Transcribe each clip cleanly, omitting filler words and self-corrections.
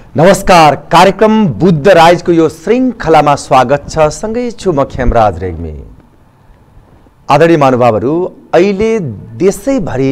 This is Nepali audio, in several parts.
नमस्कार, कार्यक्रम बुद्ध राइजको यो श्रृङ्खलामा स्वागत छ। सँगै छु म खेमराज रेग्मी। आदरणीय महानुभावहरू, अहिले देशैभरि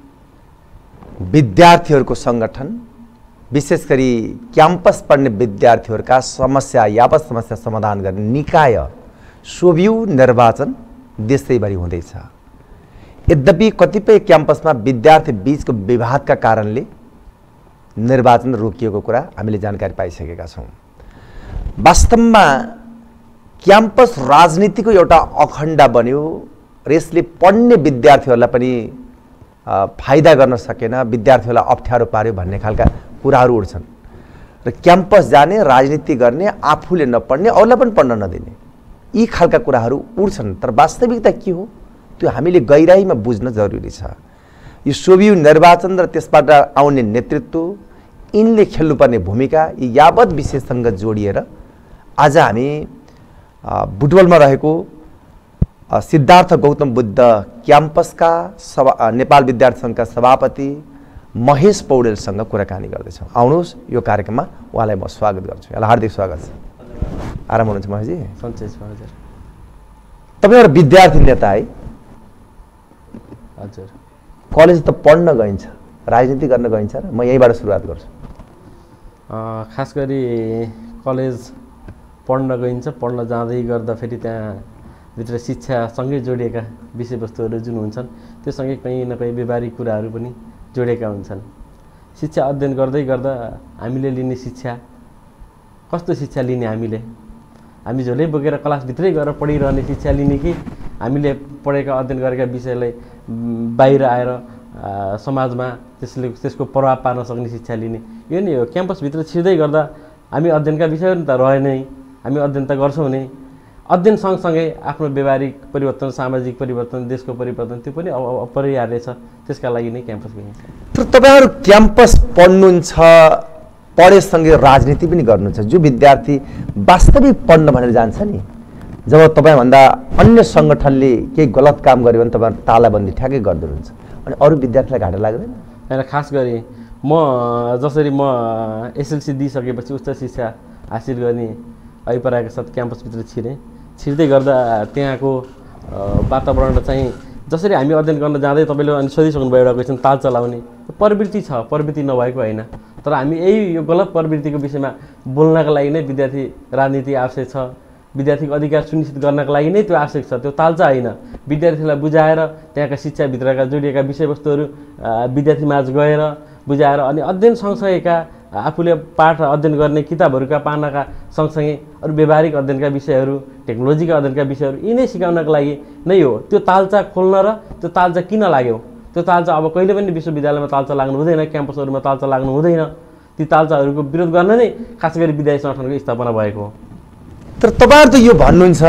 विद्यार्थीहरूको सङ्गठन, विशेष गरी क्याम्पस पढ्ने विद्यार्थीहरूका समस्या यावत समस्या समाधान गर्ने निकाय सोभियु निर्वाचन देशैभरि हुँदैछ। यद्यपि कतिपय क्याम्पसमा विद्यार्थी बीचको विवादका कारणले निर्वाचन रोकिएको कुरा हामीले जानकारी पाइसकेका छौँ। वास्तवमा क्याम्पस राजनीतिको एउटा अखण्ड बन्यो र यसले पढ्ने विद्यार्थीहरूलाई पनि फाइदा गर्न सकेन, विद्यार्थीहरूलाई अप्ठ्यारो पार्यो भन्ने खालका कुराहरू उठ्छन् र क्याम्पस जाने, राजनीति गर्ने, आफूले नपढ्ने अरूलाई पनि पढ्न नदिने, यी खालका कुराहरू उठ्छन्। तर वास्तविकता के हो त्यो हामीले गहिराइमा बुझ्न जरुरी छ। यो सोभियु निर्वाचन र त्यसबाट आउने नेतृत्व, यिनले खेल्नुपर्ने भूमिका, यी यावत विषयसँग जोडिएर आज हामी बुटवलमा रहेको सिद्धार्थ गौतम बुद्ध क्याम्पसका नेपाल विद्यार्थी सङ्घका सभापति महेश पौडेलसँग कुराकानी गर्दैछौँ। आउनुहोस्, यो कार्यक्रममा उहाँलाई म स्वागत गर्छु। यहाँलाई हार्दिक स्वागत छ। आराम हुनुहुन्छ महेशजी? सन्चै छु हजुर। तपाईँ एउटा विद्यार्थी नेता है? हजुर। कलेज त पढ्न गइन्छ, राजनीति गर्न गइन्छ र म यहीँबाट सुरुवात गर्छु। खास गरी कलेज पढ्न गइन्छ, पढ्न जाँदै गर्दा फेरि त्यहाँभित्र शिक्षासँगै जोडिएका विषयवस्तुहरू जुन हुन्छन् त्योसँगै कहीँ न कहीँ व्यवहारिक कुराहरू पनि जोडिएका हुन्छन्। शिक्षा अध्ययन गर्दै गर्दा हामीले लिने शिक्षा कस्तो शिक्षा लिने, हामी झोलै बोकेर क्लासभित्रै गएर पढिरहने शिक्षा लिने कि हामीले पढेका अध्ययन गरेका विषयलाई बाहिर आएर समाजमा त्यसको प्रभाव पार्न सक्ने शिक्षा लिने, यो नै हो। क्याम्पसभित्र छिर्दै गर्दा हामी अध्ययनका विषयहरू त रहे नै, हामी अध्ययन त गर्छौँ नै, अध्ययन सँगसँगै आफ्नो व्यवहारिक परिवर्तन, सामाजिक परिवर्तन, देशको परिवर्तन त्यो पनि अपरिहार्य छ। त्यसका लागि नै क्याम्पस गइन्छ। तर तपाईँहरू क्याम्पस पढ्नुहुन्छ, पढेसँगै राजनीति पनि गर्नुहुन्छ। जो विद्यार्थी वास्तविक पढ्न भनेर जान्छ नि, जब तपाईँभन्दा अन्य सङ्गठनले केही गलत काम गर्यो भने तपाईँहरू तालाबन्दी ठ्याक्कै गरिदिनुहुन्छ, अनि अरू विद्यार्थीलाई घाटा लाग्दैन? होइन, खास गरी जसरी म एसएलसी दिइसकेपछि उच्च शिक्षा हासिल गर्ने अभिप्रायका साथ क्याम्पसभित्र छिर्दै गर्दा त्यहाँको वातावरण चाहिँ जसरी हामी अध्ययन गर्न जाँदै तपाईँले अनि सोधिसक्नुभयो एउटा क्वेसन, ताल चलाउने प्रवृत्ति छ, प्रवृत्ति नभएको होइन। तर हामी यो गलत प्रवृत्तिको विषयमा बोल्नका लागि नै विद्यार्थी राजनीति आवश्यक छ, विद्यार्थीको अधिकार सुनिश्चित गर्नका लागि नै त्यो आवश्यक छ। त्यो तालचा होइन, विद्यार्थीलाई बुझाएर त्यहाँका शिक्षाभित्रका जोडिएका विषयवस्तुहरू विद्यार्थीमाझ गएर बुझाएर अनि अध्ययन सँगसँगैका आफूले पाठ अध्ययन गर्ने किताबहरूका पानाका सँगसँगै अरू व्यवहारिक अध्ययनका विषयहरू, टेक्नोलोजीका अध्ययनका विषयहरू यिनै सिकाउनका लागि नै हो। त्यो तालचा खोल्न र त्यो तालचा किन लाग्यो, त्यो तालचा अब कहिले पनि विश्वविद्यालयमा तालचा लाग्नु हुँदैन, क्याम्पसहरूमा तालचा लाग्नु हुँदैन। ती तालचाहरूको विरोध गर्न नै खास गरी विद्यार्थी सङ्गठनको स्थापना भएको हो। तर तपाईँहरू त यो भन्नुहुन्छ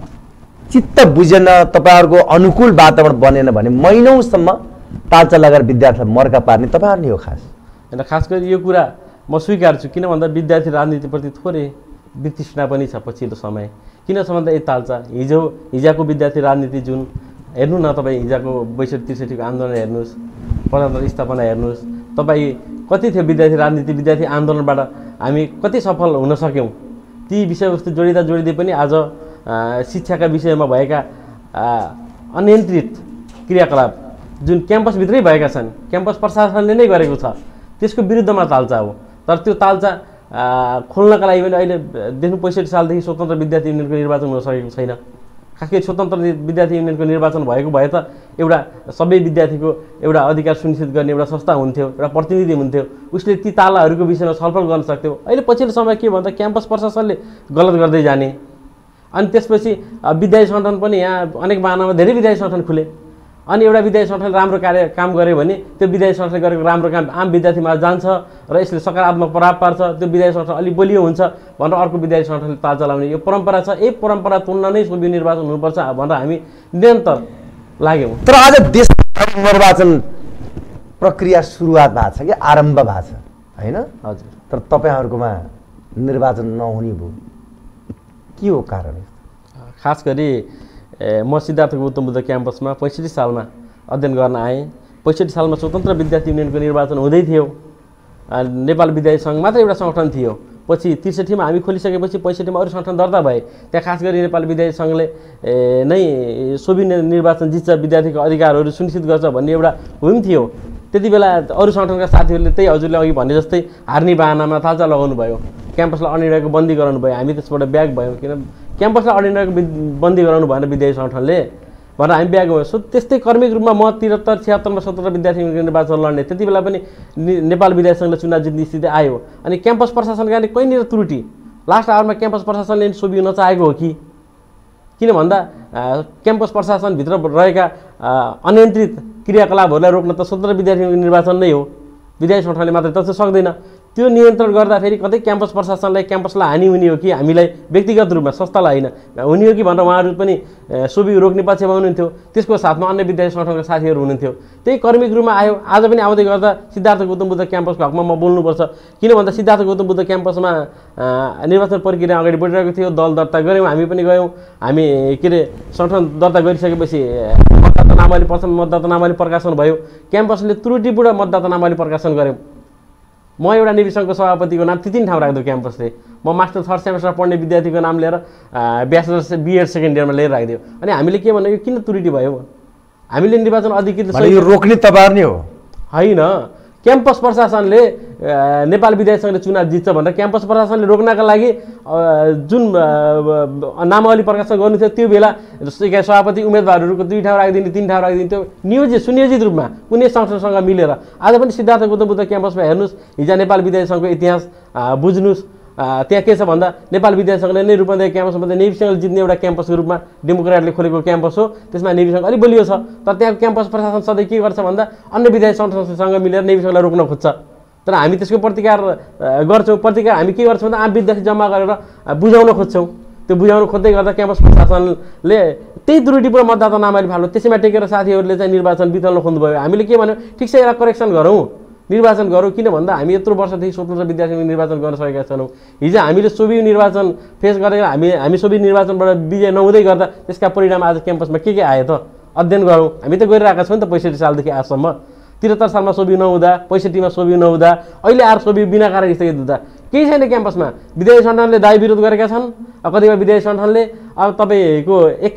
चित्त बुझेन, तपाईँहरूको अनुकूल वातावरण बनेन भने महिनौसम्म तालचा लगाएर विद्यार्थीलाई मर्का पार्ने तपाईँहरू नै हो खास। होइन, खास गरी यो कुरा म स्वीकार्छु। किन भन्दा विद्यार्थी राजनीतिप्रति थोरै वितृष्णा पनि छ पछिल्लो समय। किन छ भन्दा यही तालचा हिजोको विद्यार्थी राजनीति जुन हेर्नु न, तपाईँ हिजोको 62-63 को आन्दोलन हेर्नुहोस्, प्रजातन्त्र स्थापना हेर्नुहोस्, तपाईँ कति थियो विद्यार्थी राजनीति, विद्यार्थी आन्दोलनबाट हामी कति सफल हुन सक्यौँ। ती विषयवस्तु जोडिँदै पनि आज शिक्षाका विषयमा भएका अनियन्त्रित क्रियाकलाप जुन क्याम्पसभित्रै भएका छन्, क्याम्पस प्रशासनले नै गरेको छ, त्यसको विरुद्धमा तालचा हो। तर त्यो तालचा खोल्नका लागि पनि अहिले देख्नु 65 सालदेखि स्वतन्त्र विद्यार्थी युनियनको निर्वाचन हुन सकेको छैन। खास गरी स्वतन्त्र विद्यार्थी युनियनको निर्वाचन भएको भए त एउटा सबै विद्यार्थीको एउटा अधिकार सुनिश्चित गर्ने एउटा संस्था हुन्थ्यो, एउटा प्रतिनिधि हुन्थ्यो, उसले ती तालाहरूको विषयमा छलफल गर्न सक्थ्यो। अहिले पछिल्लो समय के भन्दा क्याम्पस प्रशासनले गलत गर्दै जाने, अनि त्यसपछि विद्यार्थी सङ्गठन पनि यहाँ अनेक बाहनामा धेरै विद्यार्थी सङ्गठन खुले, अनि एउटा विद्यार्थी सङ्गठनले राम्रो काम गर्यो भने त्यो विद्यार्थी सङ्गठनले गरेको राम्रो काम आम विद्यार्थीमा जान्छ र यसले सकारात्मक प्रभाव पार्छ, त्यो विद्यार्थी सङ्गठन अलिक बलियो हुन्छ भनेर अर्को विद्यार्थी सङ्गठनले ताल चलाउने यो परम्परा छ। यही परम्परा तुल्न नै सोभियु निर्वाचन हुनुपर्छ भनेर हामी निरन्तर लाग्यौँ। तर आज देश निर्वाचन प्रक्रिया सुरुवात भएको छ कि आरम्भ भएको छ होइन? हजुर। तर तपाईँहरूकोमा निर्वाचन नहुने भयो, के हो कारण? खास गरी म सिद्धार्थ गौतम बुद्ध क्याम्पसमा 65 सालमा अध्ययन गर्न आएँ। 65 सालमा स्वतन्त्र विद्यार्थी युनियनको निर्वाचन हुँदै थियो नेपाल विद्यार्थी सङ्घ मात्रै एउटा सङ्गठन थियो। पछि 63मा हामी खोलिसकेपछि 65मा अरू सङ्गठन दर्ता भए। त्यहाँ खास गरी नेपाल विद्यार्थी सङ्घले नै सोभि निर्वाचन जित्छ, विद्यार्थीको अधिकारहरू सुनिश्चित गर्छ भन्ने एउटा हुम थियो। त्यति बेला अरू सङ्गठनका साथीहरूले त्यही हजुरले अघि भने जस्तै हार्ने बाहनामा थाल्चा लगाउनु भयो, क्याम्पसलाई अनिर्णयको बन्दी गराउनु भयो। हामी त्यसबाट ब्याग भयौँ, किन क्याम्पसलाई अनिर्णयको बन्दी गराउनु भएन विद्यार्थी सङ्गठनले भनेर हामी ब्याग भयौँ। सो त्यस्तै कर्मिक रूपमा म 73-76मा स्वतन्त्र विद्यार्थी निर्वाचन लड्ने, त्यति बेला पनि नेपाल विद्यार्थी सङ्घले चुनाव जित्ने स्थिति आयो। अनि क्याम्पस प्रशासनका कहीँनिर त्रुटि, लास्ट आवरमा क्याम्पस प्रशासनले सोभि नचाहेको हो कि किन भन्दा क्याम्पस प्रशासनभित्र रहेका अनियन्त्रित क्रियाकलापहरूलाई रोक्न त स्वतन्त्र विद्यार्थी निर्वाचन नै हो, विद्यार्थी सङ्गठनले मात्रै त सक्दैन। त्यो नियन्त्रण गर्दाखेरि कतै क्याम्पस प्रशासनलाई क्याम्पसलाई हानि हुने हो कि हामीलाई व्यक्तिगत रूपमा संस्थालाई होइन हुने हो कि भनेर उहाँहरू पनि सोभि रोक्ने पक्षमा हुनुहुन्थ्यो। त्यसको साथमा अन्य विद्यार्थी सङ्गठनका साथीहरू हुनुहुन्थ्यो। त्यही कर्मिक रूपमा आयो। आज पनि आउँदै गर्दा सिद्धार्थ गौतम बुद्ध क्याम्पसको हकमा म बोल्नुपर्छ, किन भन्दा सिद्धार्थ गौतम बुद्ध क्याम्पसमा निर्वाचन प्रक्रिया अगाडि बढिरहेको थियो। दल दर्ता गऱ्यौँ, हामी पनि गयौँ। हामी के अरे सङ्गठन दर्ता गरिसकेपछि मतदाता नामावली मतदाता नामावली प्रकाशन भयो। क्याम्पसले त्रुटिपूर्ण मतदाता नामावली प्रकाशन गऱ्यौँ। म एउटा निवि सङ्घको सभापतिको नाम 3 ठाउँ राख्दो क्याम्पसले। म मास्टर 3rd सेमेस्टर पढ्ने विद्यार्थीको नाम लिएर ब्याचलर बिएड सेकेन्ड इयरमा लिएर राखिदियो। अनि हामीले के भन्यो, यो किन त्रुटि भयो? हामीले निर्वाचन अधिकृत रोक्ने तपाईहरु नै हो होइन। क्याम्पस प्रशासनले नेपाल विद्यार्थी सङ्घले चुनाव जित्छ भनेर क्याम्पस प्रशासनले रोक्नका लागि जुन नामावली प्रकाशन गर्नु थियो त्यो बेला सभापति उम्मेदवारहरूको 2 ठाउँ राखिदिने 3 ठाउँ राखिदिने त्यो नियोजित सुनियोजित रूपमा कुनै संस्थासँग मिलेर। आज पनि सिद्धार्थ गौतम बुद्ध क्याम्पसमा हेर्नुहोस्, हिजो नेपाल विद्यार्थी सङ्घको इतिहास बुझ्नुहोस्। त्यहाँ के छ भन्दा नेपाल विद्यार्थी सङ्घले नै रूपन्देही क्याम्पसमा नेभी सङ्घले जित्ने एउटा क्याम्पसको रूपमा डेमोक्रेटले खोलेको क्याम्पस हो। त्यसमा नेभी सङ्घ अलिक बलियो छ, तर त्यहाँको क्याम्पस प्रशासन सधैँ के गर्छ भन्दा अन्य विद्यार्थी संस्थासँग मिलेर नेभी सङ्घलाई रोक्न खोज्छ। तर हामी त्यसको प्रतिकार गर्छौँ। प्रतिकार हामी के गर्छौँ भन्दा आम विद्यार्थी जम्मा गरेर बुझाउन खोज्छौँ। त्यो बुझाउन खोज्दै गर्दा क्याम्पस प्रशासनले त्यही त्रुटिपूर्ण मतदाता नामावली फाल्नु, त्यसैमा टेकेर साथीहरूले चाहिँ निर्वाचन बिथल्न खोज्नुभयो। हामीले के भन्यौँ, ठिक छ यसलाई करेक्सन गरौँ, निर्वाचन गरौँ। किन भन्दा हामी यत्रो वर्षदेखि स्वतन्त्र विद्यार्थी निर्वाचन गर्न सकेका छैनौँ। हिजो हामीले सोभि निर्वाचन फेस गरेर हामी सोभि निर्वाचनबाट विजय नहुँदै गर्दा त्यसका परिणाम आज क्याम्पसमा के आयो त अध्ययन गरौँ। हामी त गरिरहेका छौँ नि त 65 सालदेखि आजसम्म। 73 सालमा सोभि नहुँदा, 65मा सोभि नहुँदा, अहिले आएर सोभि बिना कारण स्थगित हुँदा केही छैन क्याम्पसमा। विद्यार्थी सङ्गठनले दाबी विरोध गरेका छन्। कतिपय विद्यार्थी सङ्गठनले अब तपाईँको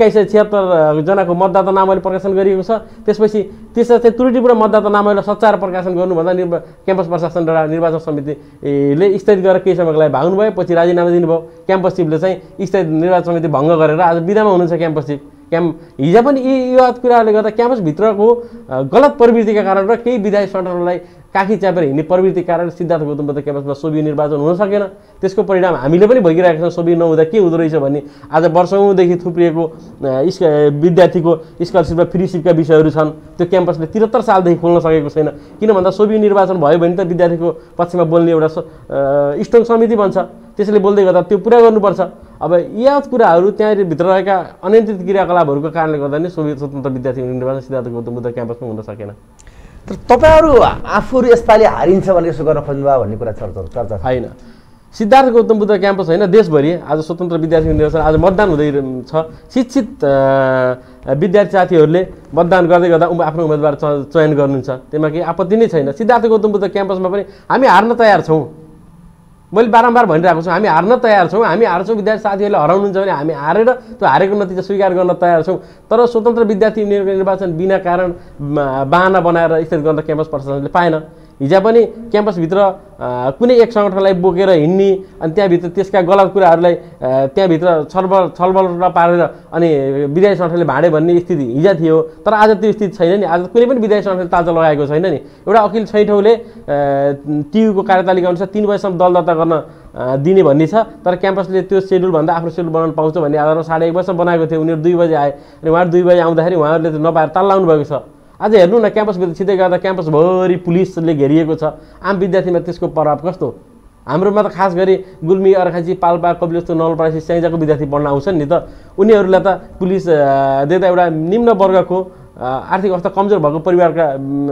2176 जनाको मतदाता नामावली प्रकाशन गरिएको छ। त्यसपछि त्यसमा चाहिँ त्रुटिपूर्ण मतदाता नामावली सच्याएर प्रकाशन गर्नुभन्दा क्याम्पस प्रशासन र निर्वाचन समितिले स्थगित गरेर केही समयको लागि भाग्नु भयो। पछि राजीनामा दिनुभयो। क्याम्पस चिफले चाहिँ स्थगित निर्वाचन समिति भङ्ग गरेर आज बिदामा हुनुहुन्छ क्याम्पस चिफ। हिजो पनि यी कुराहरूले गर्दा क्याम्पसभित्रको गलत प्रवृत्तिका कारण र केही विद्यार्थी सङ्गठनलाई काखी च्यापेर हिँड्ने प्रवृत्तिको कारण सिद्धार्थ गौतम बुद्ध क्याम्पसमा सोभि निर्वाचन हुन सकेन। त्यसको परिणाम हामीले पनि भोगिरहेका छौँ। सोभि नहुँदा के हुँदो रहेछ भन्ने आज वर्षौँदेखि थुप्रिएको विद्यार्थीको स्कलरसिप र फ्रीसिपका विषयहरू छन्। त्यो क्याम्पसले 73 सालदेखि खोल्न सकेको छैन। किन भन्दा सोभि निर्वाचन भयो भने त विद्यार्थीको पक्षमा बोल्ने एउटा स्ट्रङ समिति बन्छ। त्यसैले बोल्दै गर्दा त्यो पुरा गर्नुपर्छ। अब यावत कुराहरू त्यहाँभित्र रहेका अनियन्त्रित क्रियाकलापहरूको कारणले गर्दा नै सोभि स्वतन्त्र विद्यार्थी निर्वाचन सिद्धार्थ गौतम बुद्ध क्याम्पसमा हुन सकेन। तर तपाईँहरू आफूहरू यसपालि हारिन्छ भनेर यसो गर्न खोज्नुभयो भन्ने कुरा चर्चा छैन। सिद्धार्थ गौतम बुद्ध क्याम्पस होइन, देशभरि आज स्वतन्त्र विद्यार्थी निर्वाचन आज मतदान हुँदै छ। शिक्षित विद्यार्थी साथीहरूले मतदान गर्दै गर्दा आफ्नो उम्मेदवार चयन गर्नुहुन्छ, त्यसमा केही आपत्ति नै छैन। सिद्धार्थ गौतम बुद्ध क्याम्पसमा पनि हामी हार्न तयार छौँ। मैले बारम्बार भनिरहेको छु, हामी हार्न तयार छौँ। हामी हार्छौँ, विद्यार्थी साथीहरूले हराउनुहुन्छ भने हामी हारेर त्यो हारेको नतिजा स्वीकार गर्न तयार छौँ। तर स्वतन्त्र विद्यार्थी निर्वाचन बिना कारण बाहना बनाएर स्थगित गर्न क्याम्पस प्रशासनले पाएन। हिजो पनि क्याम्पसभित्र कुनै एक सङ्गठनलाई बोकेर हिँड्ने अनि त्यहाँभित्र त्यसका गलत कुराहरूलाई त्यहाँभित्र छलफल पारेर अनि विद्यार्थी सङ्गठनले भाँडे भन्ने स्थिति हिजो थियो। तर आज त्यो स्थिति छैन नि। आज कुनै पनि विद्यार्थी सङ्गठनले ताजा लगाएको छैन नि। एउटा अखिल छैठौँले टियुको कार्यतालिका अनुसार 3 बजेसम्म दल दर्ता गर्न दिने भन्ने छ। तर क्याम्पसले त्यो सेड्युलभन्दा आफ्नो सेड्युल बनाउन पाउँछ भन्ने आधारमा 1:30 बजेसम्म बनाएको थियो। उनीहरू 2 बजे आए अनि उहाँहरू 2 बजे आउँदाखेरि उहाँहरूले त नपाएर ताल्लाउनु भएको छ। आज हेर्नु न, क्याम्पसभित्र छिटै गर्दा क्याम्पसभरि पुलिसले घेरिएको छ। आम विद्यार्थीमा त्यसको प्रभाव कस्तो? हाम्रोमा त खास गरी गुल्मी, अर्खाची, पाल्पा, कपिलवस्तु, नवलपरासी, स्याङ्जाको विद्यार्थी पढ्न आउँछन् नि त। उनीहरूलाई त पुलिस देख्दा एउटा निम्न वर्गको आर्थिक अवस्था कमजोर भएको परिवारका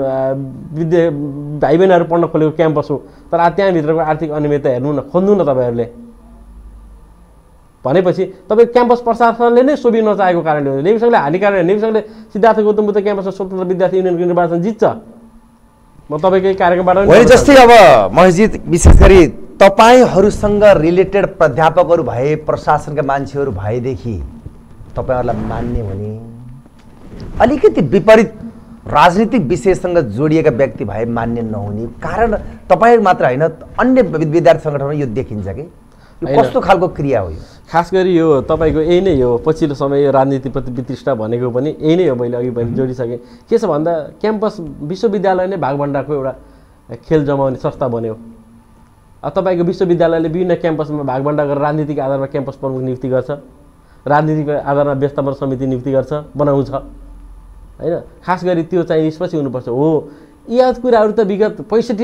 भाइ बहिनीहरू पढ्न खोलेको क्याम्पस हो। तर त्यहाँभित्रको आर्थिक अनियमितता हेर्नु न, खोज्नु न तपाईँहरूले। भनेपछि तपाईँ क्याम्पस प्रशासनले नै सोभि नचाहेको कारणले हो। नेभी सङ्घले हानिकारक, नेभी सङ्घले सिद्धार्थ गौतम बुद्ध क्याम्पसमा स्वतन्त्र विद्यार्थी युनियनको निर्वाचन जित्छ। म तपाईँकै कार्यक्रमबाट होइन जस्तै अब मस्जिद विशेष गरी तपाईँहरूसँग रिलेटेड प्राध्यापकहरू भए प्रशासनका मान्छेहरू भएदेखि तपाईँहरूलाई मान्ने हुने अलिकति विपरीत राजनीतिक विषयसँग जोडिएका व्यक्ति भए मान्य नहुने कारण तपाईँ मात्र होइन अन्य विद्यार्थी सङ्गठनमा यो देखिन्छ कि कस्तो खालको क्रिया हो यो खास गरी यो तपाईँको यही नै हो पछिल्लो समय यो राजनीतिप्रति वितृष्णा भनेको पनि यही नै हो मैले अघि पनि जोडिसकेँ के छ भन्दा क्याम्पस विश्वविद्यालय नै भागभण्डाको एउटा खेल जमाउने संस्था बन्यो तपाईँको विश्वविद्यालयले विभिन्न क्याम्पसमा भागभण्डा गरेर राजनीतिक आधारमा क्याम्पस प्रमुख नियुक्ति गर्छ राजनीतिक आधारमा व्यवस्थापन समिति नियुक्ति गर्छ बनाउँछ होइन खास गरी त्यो चाहिँ निष्पक्ष हुनुपर्छ हो यी कुराहरू त विगत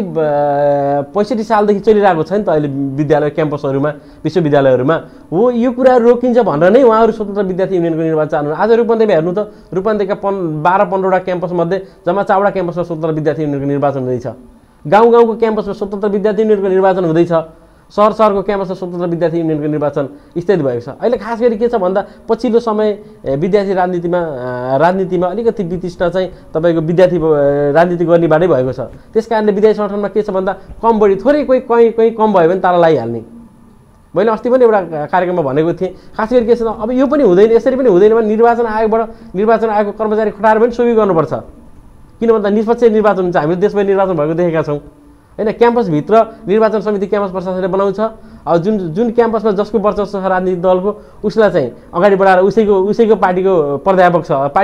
65 सालदेखि चलिरहेको छ नि त अहिले विद्यालय क्याम्पसहरूमा विश्वविद्यालयहरूमा हो यो कुराहरू रोकिन्छ भनेर नै उहाँहरू स्वतन्त्र विद्यार्थी युनियनको निर्वाचन चाहनु आज रूपन्देहीमा हेर्नु त रूपन्देहीका 12-15वटा क्याम्पसमध्ये जम्मा 4वटा क्याम्पसमा स्वतन्त्र विद्यार्थी युनियनको निर्वाचन हुँदैछ गाउँ गाउँको क्याम्पसमा स्वतन्त्र विद्यार्थी युनियनको निर्वाचन हुँदैछ शहर शहरको क्याम्पसमा स्वतन्त्र विद्यार्थी युनियनको निर्वाचन इत्यादि भएको छ अहिले खास गरी के छ भन्दा पछिल्लो समय विद्यार्थी राजनीतिमा अलिकति वितृष्णा चाहिँ तपाईँको विद्यार्थी राजनीति गर्नेबाटै भएको छ त्यसकारणले विद्यार्थी सङ्गठनमा के छ भन्दा कम बढी थोरै कहीँ कम भयो भने ताला लगाइहाल्ने मैले अस्ति पनि एउटा कार्यक्रममा भनेको थिएँ खास गरी के छ अब यो पनि हुँदैन यसरी पनि हुँदैन भने निर्वाचन आयोगको कर्मचारी खटाएर पनि सुविधा गर्नुपर्छ किन भन्दा निष्पक्ष निर्वाचन हुन्छ हामीले देशभरि निर्वाचन भएको देखेका छौँ होइन क्याम्पसभित्र निर्वाचन समिति क्याम्पस प्रशासनले बनाउँछ अब जुन क्याम्पसमा जसको वर्चस्व छ राजनीतिक दलको उसलाई चाहिँ अगाडि बढाएर उसैको पार्टीको प्राध्यापक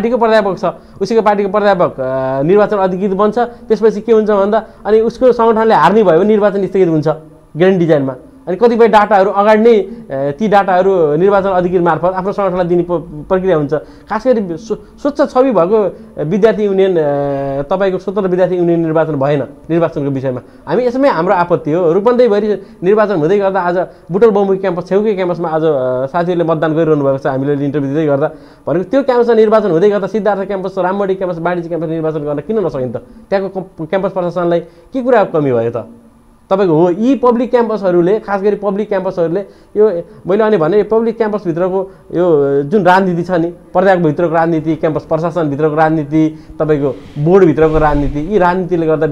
छ उसैको पार्टीको प्राध्यापक निर्वाचन अधिकृत बन्छ त्यसपछि के हुन्छ भन्दा अनि उसको सङ्गठनले हार्ने भयो भने निर्वाचन स्थगित हुन्छ ग्रान्ड डिजाइनमा अनि कतिपय डाटाहरू अगाडि नै ती डाटाहरू निर्वाचन अधिकृत मार्फत आफ्नो सङ्गठनलाई दिने प्रक्रिया हुन्छ खास गरी स्वच्छ छवि भएको विद्यार्थी युनियन तपाईँको स्वतन्त्र विद्यार्थी युनियन निर्वाचन भएन निर्वाचनको विषयमा हामी यसमै हाम्रो आपत्ति हो रूपन्देहीभरि निर्वाचन हुँदै गर्दा आज बुटोल बहुमुखी क्याम्पस छेउकै क्याम्पसमा आज साथीहरूले मतदान गरिरहनु भएको छ हामीले इन्टरभ्यू दिँदै गर्दा भनेको त्यो क्याम्पसमा निर्वाचन हुँदै गर्दा सिद्धार्थ क्याम्पस राममणी क्याम्पस वाणिज्य क्याम्पस निर्वाचन गर्न किन नसकिन्छ त त्यहाँको क्याम्पस प्रशासनलाई के कुरा कमी भयो त तपाईँको हो यी पब्लिक क्याम्पसहरूले खास गरी पब्लिक क्याम्पसहरूले यो मैले अनि भने पब्लिक क्याम्पसभित्रको यो जुन राजनीति छ नि प्राध्यापकभित्रको राजनीति क्याम्पस प्रशासनभित्रको राजनीति तपाईँको बोर्डभित्रको राजनीति यी राजनीतिले गर्दा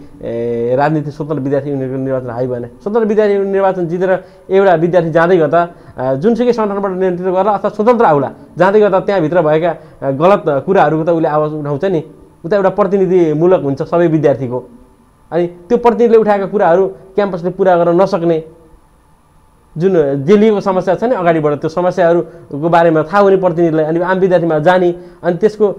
राजनीति स्वतन्त्र विद्यार्थी युनियनको निर्वाचन हाई भएन स्वतन्त्र विद्यार्थी निर्वाचन जितेर एउटा विद्यार्थी जाँदै गर्दा जुनसुकै सङ्गठनबाट नेतृत्व गरेर अथवा स्वतन्त्र आउला जाँदै गर्दा त्यहाँभित्र भएका गलत कुराहरूको त उसले आवाज उठाउँछ नि उता एउटा प्रतिनिधिमूलक हुन्छ सबै विद्यार्थीको अनि त्यो प्रतिनिधिले उठाएका कुराहरू क्याम्पसले पुरा गर्न नसक्ने जुन जेलिएको समस्या छ नि अगाडिबाट त्यो समस्याहरूको बारेमा थाहा हुने प्रतिनिधिलाई अनि आम विद्यार्थीमा जाने अनि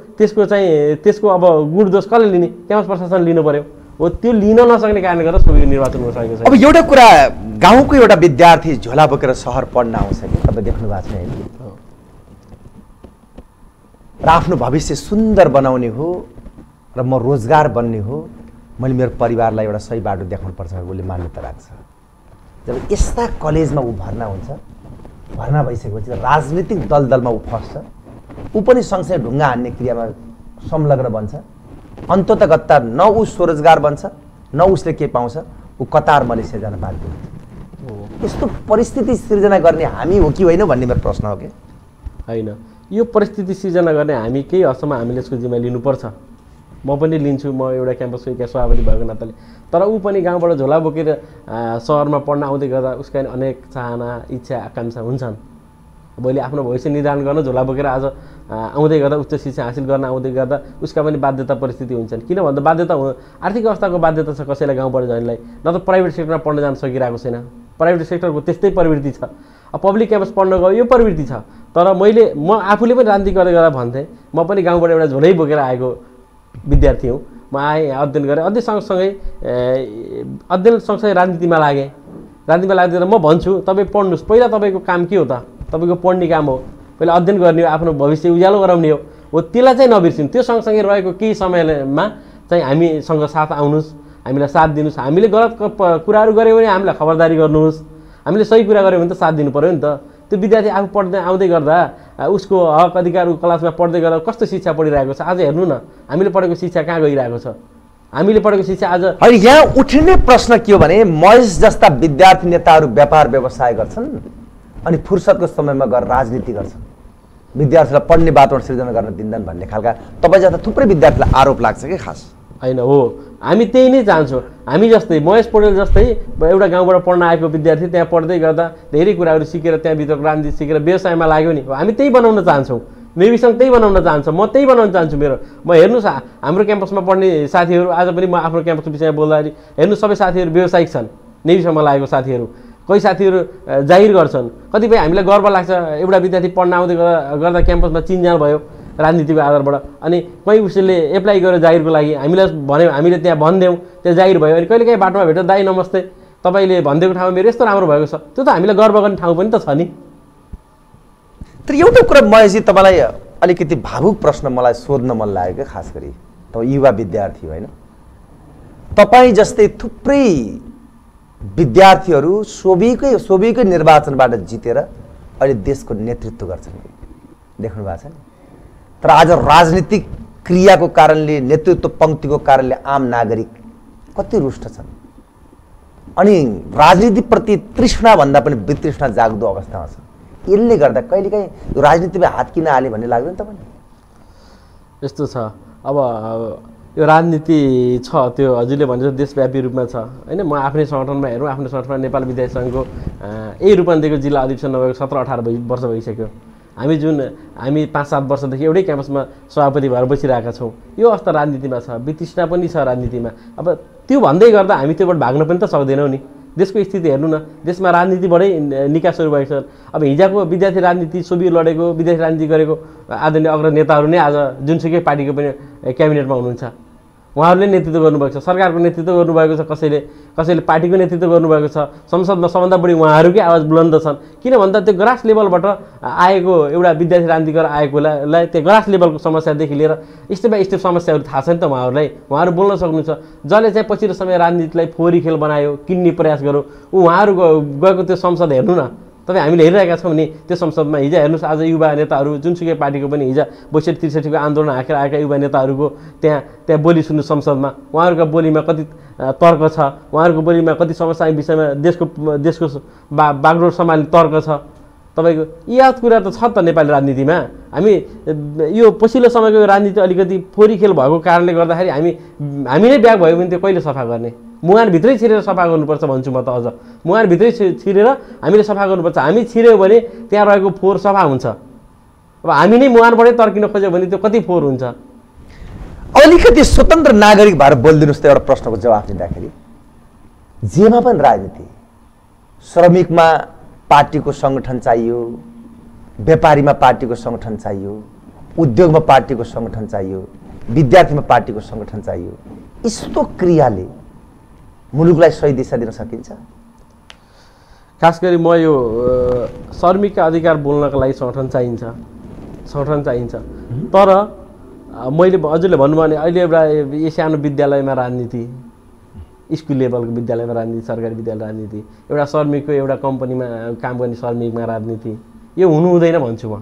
त्यसको अब गुण दोष कसले लिने क्याम्पस प्रशासन लिनु पर्यो हो त्यो लिन नसक्ने कारणले गर्दा सबै निर्वाचन हुन सकेको छ अब एउटा कुरा गाउँको एउटा विद्यार्थी झोला बोकेर सहर पढ्न आउँछ कि तपाईँ देख्नु भएको छैन र आफ्नो भविष्य सुन्दर बनाउने हो र म रोजगार बन्ने हो मैले मेरो परिवारलाई एउटा सही बाटो देखाउनुपर्छ उसले मान्यता राख्छ जब यस्ता कलेजमा ऊ भर्ना हुन्छ भर्ना भइसकेपछि राजनीतिक दलदलमा ऊ फस्छ ऊ पनि सँगसँगै ढुङ्गा हान्ने क्रियामा संलग्न बन्छ अन्ततगत्ता न ऊ स्वरोजगार बन्छ न उसले के पाउँछ ऊ कतार मलेसिया जान बाध्य हुन्छ यस्तो परिस्थिति सिर्जना गर्ने हामी हो कि होइन भन्ने मेरो प्रश्न हो कि होइन यो परिस्थिति सिर्जना गर्ने हामी केही हदसम्म हामीले यसको जिम्मा लिनुपर्छ म पनि लिन्छु म एउटा क्याम्पसको एक सभापति भएको नाताले तर ऊ पनि गाउँबाट झोला बोकेर सहरमा पढ्न आउँदै गर्दा उसका अनेक चाहना इच्छा आकाङ्क्षा हुन्छन् भोलि आफ्नो भविष्य निर्धारण गर्न झोला बोकेर आज आउँदै गर्दा उच्च शिक्षा हासिल गर्न आउँदै गर्दा उसका पनि बाध्यता परिस्थिति हुन्छन् किन भन्दा बाध्यता आर्थिक अवस्थाको बाध्यता छ कसैलाई गाउँबाट जानेलाई न त प्राइभेट सेक्टरमा पढ्न जान सकिरहेको छैन प्राइभेट सेक्टरको त्यस्तै प्रवृत्ति छ पब्लिक क्याम्पस पढ्न गयो यो प्रवृत्ति छ तर म आफूले पनि राजनीति गर्दै गर्दा भन्थेँ म पनि गाउँबाट एउटा झोलै बोकेर आएको विद्यार्थी हुँ म आएँ अध्ययन गरेँ अध्ययन सँगसँगै राजनीतिमा लागेँ राजनीतिमा लाग्दैन म भन्छु तपाईँ पढ्नुहोस् पहिला तपाईँको काम के हो त तपाईँको पढ्ने काम हो पहिला अध्ययन गर्ने हो आफ्नो भविष्य उज्यालो गराउने हो त्यसलाई चाहिँ नबिर्सिनु त्यो सँगसँगै रहेको केही समयमा चाहिँ हामीसँग साथ आउनुहोस् हामीलाई साथ दिनुहोस् हामीले गलत कुराहरू गऱ्यौँ भने हामीलाई खबरदारी गर्नुहोस् हामीले सही कुरा गऱ्यौँ भने त साथ दिनु पऱ्यो नि त त्यो विद्यार्थी आफू पढ्दै आउँदै गर्दा उसको हक अधिकार क्लासमा पढ्दै गर्दा कस्तो शिक्षा पढिरहेको छ आज हेर्नु न हामीले पढेको शिक्षा कहाँ गइरहेको छ हामीले पढेको शिक्षा आज होइन यहाँ उठ्ने प्रश्न के हो भने महेश जस्ता विद्यार्थी नेताहरू व्यापार व्यवसाय गर्छन् अनि फुर्सदको समयमा गएर राजनीति गर्छन् विद्यार्थीलाई पढ्ने वातावरण सिर्जना गर्न दिँदैन भन्ने खालका तपाईँ जस्ता थुप्रै विद्यार्थीलाई आरोप लाग्छ कि खास होइन हो हामी त्यही नै चाहन्छौँ। हामी जस्तै महेश पौडेल जस्तै एउटा गाउँबाट पढ्न आएको विद्यार्थी त्यहाँ पढ्दै गर्दा धेरै कुराहरू सिकेर त्यहाँभित्रको राजनीति सिकेर व्यवसायमा लाग्यो नि, हामी त्यही बनाउन चाहन्छौँ। नेविसँग त्यही बनाउन चाहन्छ, म त्यही बनाउन चाहन्छु। म हेर्नुहोस् हाम्रो क्याम्पसमा पढ्ने साथीहरू आज पनि म आफ्नो क्याम्पसको विषयमा बोल्दाखेरि हेर्नुहोस् सबै साथीहरू व्यवसायिक छन्, नेविसँग लागेको साथीहरू। कोही साथीहरू जाहिर गर्छन्, कतिपय हामीलाई गर्व लाग्छ एउटा विद्यार्थी पढ्न आउँदै गर्दा क्याम्पसमा चिनजान भयो राजनीतिको आधारबाट, अनि कोही उसले एप्लाई गरेर जागिरको लागि हामीलाई भन्यो, हामीले त्यहाँ भनिदियौँ, त्यहाँ जागिर भयो। अनि कहिलेकाहीँ बाटोमा भेट्दा दाइ नमस्ते, तपाईँले भनिदिएको ठाउँमा मेरो यस्तो राम्रो भएको छ, त्यो त हामीलाई गर्व गर्ने ठाउँ पनि त छ नि। तर एउटा कुरा महेशजी तपाईँलाई अलिकति भावुक प्रश्न मलाई सोध्न मन लाग्यो क्या, खास गरी तपाईँ युवा विद्यार्थी होइन, तपाईँ जस्तै थुप्रै विद्यार्थीहरू सोभिकै निर्वाचनबाट जितेर अहिले देशको नेतृत्व गर्छन्, देख्नु भएको छ नि। तर आज राजनीतिक क्रियाको कारणले, नेतृत्व पङ्क्तिको कारणले आम नागरिक कति रुष्ट छन्, अनि राजनीतिप्रति तृष्णाभन्दा पनि वितृष्णा जाग्दो अवस्थामा छ। यसले गर्दा कहिलेकाहीँ यो राजनीतिमा हात किन हाल्यो भन्ने लाग्दैन तपाईँले? यस्तो छ, अब यो राजनीति छ, त्यो हजुरले भनेर देशव्यापी रूपमा छ होइन। म आफ्नै सङ्गठनमा हेरौँ, आफ्नो सङ्गठनमा नेपाल विद्यार्थी सङ्घको यही रूपन्देहीको जिल्ला अधिवेशन नभएको 17-18 वर्ष भइसक्यो। हामी 5-7 वर्षदेखि एउटै क्याम्पसमा सभापति भएर बसिरहेका छौँ। यो अवस्था राजनीतिमा छ, वितृष्णा पनि छ राजनीतिमा। अब त्यो भन्दै गर्दा हामी त्योबाट भाग्न पनि त सक्दैनौँ नि। देशको स्थिति हेर्नु न, देशमा राजनीतिबाटै निकास सुरु भएको छ। अब हिजोको विद्यार्थी राजनीति, सोभियो लडेको विद्यार्थी राजनीति गरेको आदरणीय अग्र नेताहरू नै आज जुनसुकै पार्टीको पनि क्याबिनेटमा हुनुहुन्छ। उहाँहरूले नेतृत्व गर्नुभएको छ, सरकारको नेतृत्व गर्नुभएको छ, कसैले पार्टीको नेतृत्व गर्नुभएको छ। संसदमा सबभन्दा बढी उहाँहरूकै आवाज बुलन्द छन्। किन भन्दा त्यो ग्रास लेभलबाट आएको एउटा विद्यार्थी राजनीति गरेर आएकोलाई त्यो ग्रास लेभलको समस्यादेखि लिएर स्टेप बाई स्टेप समस्याहरू थाहा छ नि त उहाँहरूलाई। उहाँहरू बोल्न सक्नुहुन्छ। जसले चाहिँ पछिल्लो समय राजनीतिलाई फोहोरी खेल बनायो, किन्ने प्रयास गर्यो, उहाँहरू गएको त्यो संसद हेर्नु न तपाईँ। हामीले हेरिरहेका छौँ नि त्यो संसदमा। हिजो हेर्नुहोस् आज युवा नेताहरू जुनसुकै पार्टीको पनि हिजो 62-63 को आन्दोलन हाँकेर आएका युवा नेताहरूको त्यहाँ बोली सुन्नु संसदमा। उहाँहरूको बोलीमा कति तर्क छ, उहाँहरूको बोलीमा कति समस्या विषयमा देशको बागडोर सम्हाल्ने तर्क छ। तपाईँको याद कुरा त छ त नेपाली राजनीतिमा। हामी यो पछिल्लो समयको राजनीति अलिकति फोहोरी खेल भएको कारणले गर्दाखेरि हामी नै ब्याग भयो भने त्यो कहिले सफा गर्ने? मुहानभित्रै छिरेर सफा गर्नुपर्छ भन्छु म त। अझ मुहानभित्रै छिरेर हामीले सफा गर्नुपर्छ। हामी छिर्यौँ भने त्यहाँ रहेको फोहोर सफा हुन्छ। अब हामी नै मुहानबाटै तर्किन खोज्यो भने त्यो कति फोहोर हुन्छ? अलिकति स्वतन्त्र नागरिक भएर बोलिदिनुहोस् त। एउटा प्रश्नको जवाफ दिँदाखेरि जेमा पनि राजनीति, श्रमिकमा पार्टीको सङ्गठन चाहियो, व्यापारीमा पार्टीको सङ्गठन चाहियो, उद्योगमा पार्टीको सङ्गठन चाहियो, विद्यार्थीमा पार्टीको सङ्गठन चाहियो। यस्तो क्रियाले मुलुकलाई सही दिशा दिन सकिन्छ? खास गरी म यो श्रमिकका अधिकार बोल्नका लागि सङ्गठन चाहिन्छ। तर मैले हजुरले भन्नुभयो भने अहिले एउटा सानो विद्यालयमा राजनीति, स्कुल लेभलको विद्यालयमा राजनीति, सरकारी विद्यालय राजनीति, एउटा श्रमिकको एउटा कम्पनीमा काम गर्ने श्रमिकमा राजनीति, यो हुनु हुँदैन भन्छु म।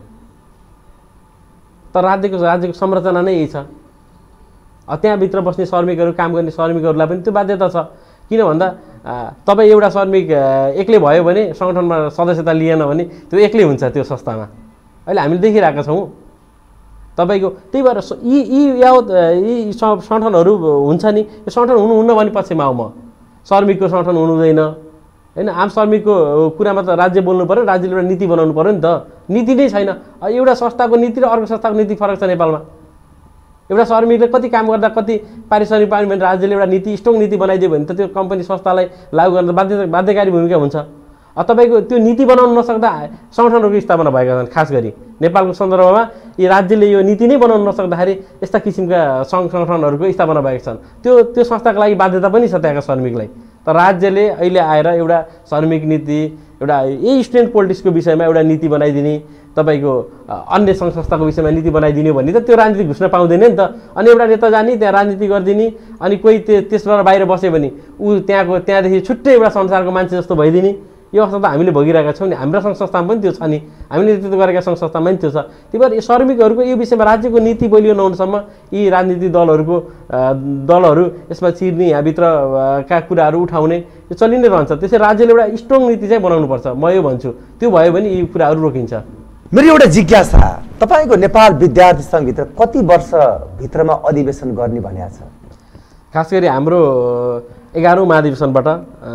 तर राज्यको संरचना नै यही छ। त्यहाँभित्र बस्ने श्रमिकहरू, काम गर्ने श्रमिकहरूलाई पनि त्यो बाध्यता छ। किन भन्दा तपाईँ एउटा श्रमिक एक्लै भयो भने सङ्गठनमा सदस्यता लिएन भने त्यो एक्लै हुन्छ त्यो संस्थामा। अहिले हामीले देखिरहेका छौँ तपाईँको। त्यही भएर यी सङ्गठनहरू हुन्छ नि, यो सङ्गठन हुनुहुन्न भने पछिमा आऊ म। श्रमिकको सङ्गठन हुनु हुँदैन होइन। आम श्रमिकको कुरामा त राज्य बोल्नु पऱ्यो, राज्यले एउटा नीति बनाउनु पऱ्यो नि त। नीति नै छैन। एउटा संस्थाको नीति र अर्को संस्थाको नीति फरक छ नेपालमा। एउटा श्रमिकले कति काम गर्दा कति पारिश्रमिक पाउने भने राज्यले एउटा नीति, स्ट्रङ नीति बनाइदियो भने त त्यो कम्पनी संस्थालाई लागू गर्न बाध्यकारी भूमिका हुन्छ। तपाईँको त्यो नीति बनाउन नसक्दा सङ्गठनहरूको स्थापना भएका छन्। खास गरी नेपालको सन्दर्भमा यी राज्यले यो नीति नै बनाउन नसक्दाखेरि यस्ता किसिमका सङ्गठनहरूको स्थापना भएका छन्। त्यो संस्थाको लागि बाध्यता पनि छ त्यहाँका श्रमिकलाई। तर राज्यले अहिले आएर एउटा श्रमिक नीति, एउटा यही स्टुडेन्ट पोलिटिक्सको विषयमा एउटा नीति बनाइदिने, तपाईँको अन्य सङ्घ संस्थाको विषयमा नीति बनाइदिने भने त त्यो राजनीति घुस्न पाउँदैन नि त। अनि एउटा नेता जाने त्यहाँ राजनीति गरिदिने, अनि कोही त्यसबाट बाहिर बस्यो भने त्यहाँदेखि छुट्टै एउटा संसारको मान्छे जस्तो भइदिने। यो अवस्था त हामीले भोगिरहेका छौँ नि। हाम्रो सङ्घ संस्थामा पनि त्यो छ नि, हामीले नेतृत्व गरेका सङ्घ संस्थामा पनि त्यो छ। त्यही भएर श्रमिकहरूको यो विषयमा राज्यको नीति बलियो नहुनुसम्म यी राजनीतिक दलहरू यसमा छिर्ने, यहाँभित्रका कुराहरू उठाउने यो चलि नै रहन्छ। त्यसै राज्यले एउटा स्ट्रङ नीति चाहिँ बनाउनुपर्छ, म यो भन्छु। त्यो भयो भने यी कुराहरू रोकिन्छ। मेरो एउटा जिज्ञासा, तपाईँको नेपाल विद्यार्थी सङ्घभित्र कति वर्षभित्रमा अधिवेशन गर्ने भनेको छ? खास गरी हाम्रो 11औं महाधिवेशनबाट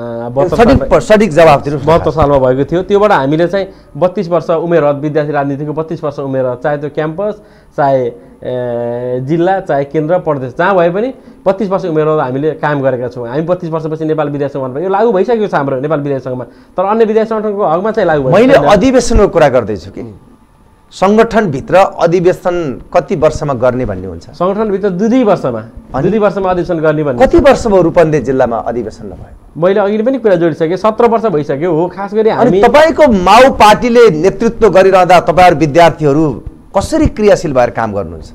सठिक जवाब दिनुहोस्। 72 सालमा भएको थियो। त्योबाट हामीले चाहिँ 32 वर्ष उमेर विद्यार्थी राजनीतिको 32 वर्ष उमेर, चाहे त्यो क्याम्पस, चाहे जिल्ला, चाहे केन्द्र, प्रदेश जहाँ भए पनि 32 वर्ष उमेर हामीले काम गरेका छौँ। हामी 32 वर्षपछि नेपाल विद्यार्थी सङ्गठनमा यो लागू भइसकेको छ हाम्रो नेपाल विद्यार्थी सङ्घमा, तर अन्य विद्यार्थी सङ्गठनको हकमा चाहिँ लागू मैले अधिवेशनको कुरा गर्दैछु कि सङ्गठनभित्र अधिवेशन कति वर्षमा गर्ने भन्ने हुन्छ? सङ्गठनभित्र 2 वर्षमा अधिवेशन गर्ने भन्ने। कति वर्ष भयो रूपन्देही जिल्लामा अधिवेशन नभएको? मैले अघि पनि कुरा जोडिसकेँ, 17 वर्ष भइसक्यो हो। खास गरी हामी तपाईँको माओ पार्टीले नेतृत्व गरिरहँदा तपाईँहरू विद्यार्थीहरू कसरी क्रियाशील भएर काम गर्नुहुन्छ?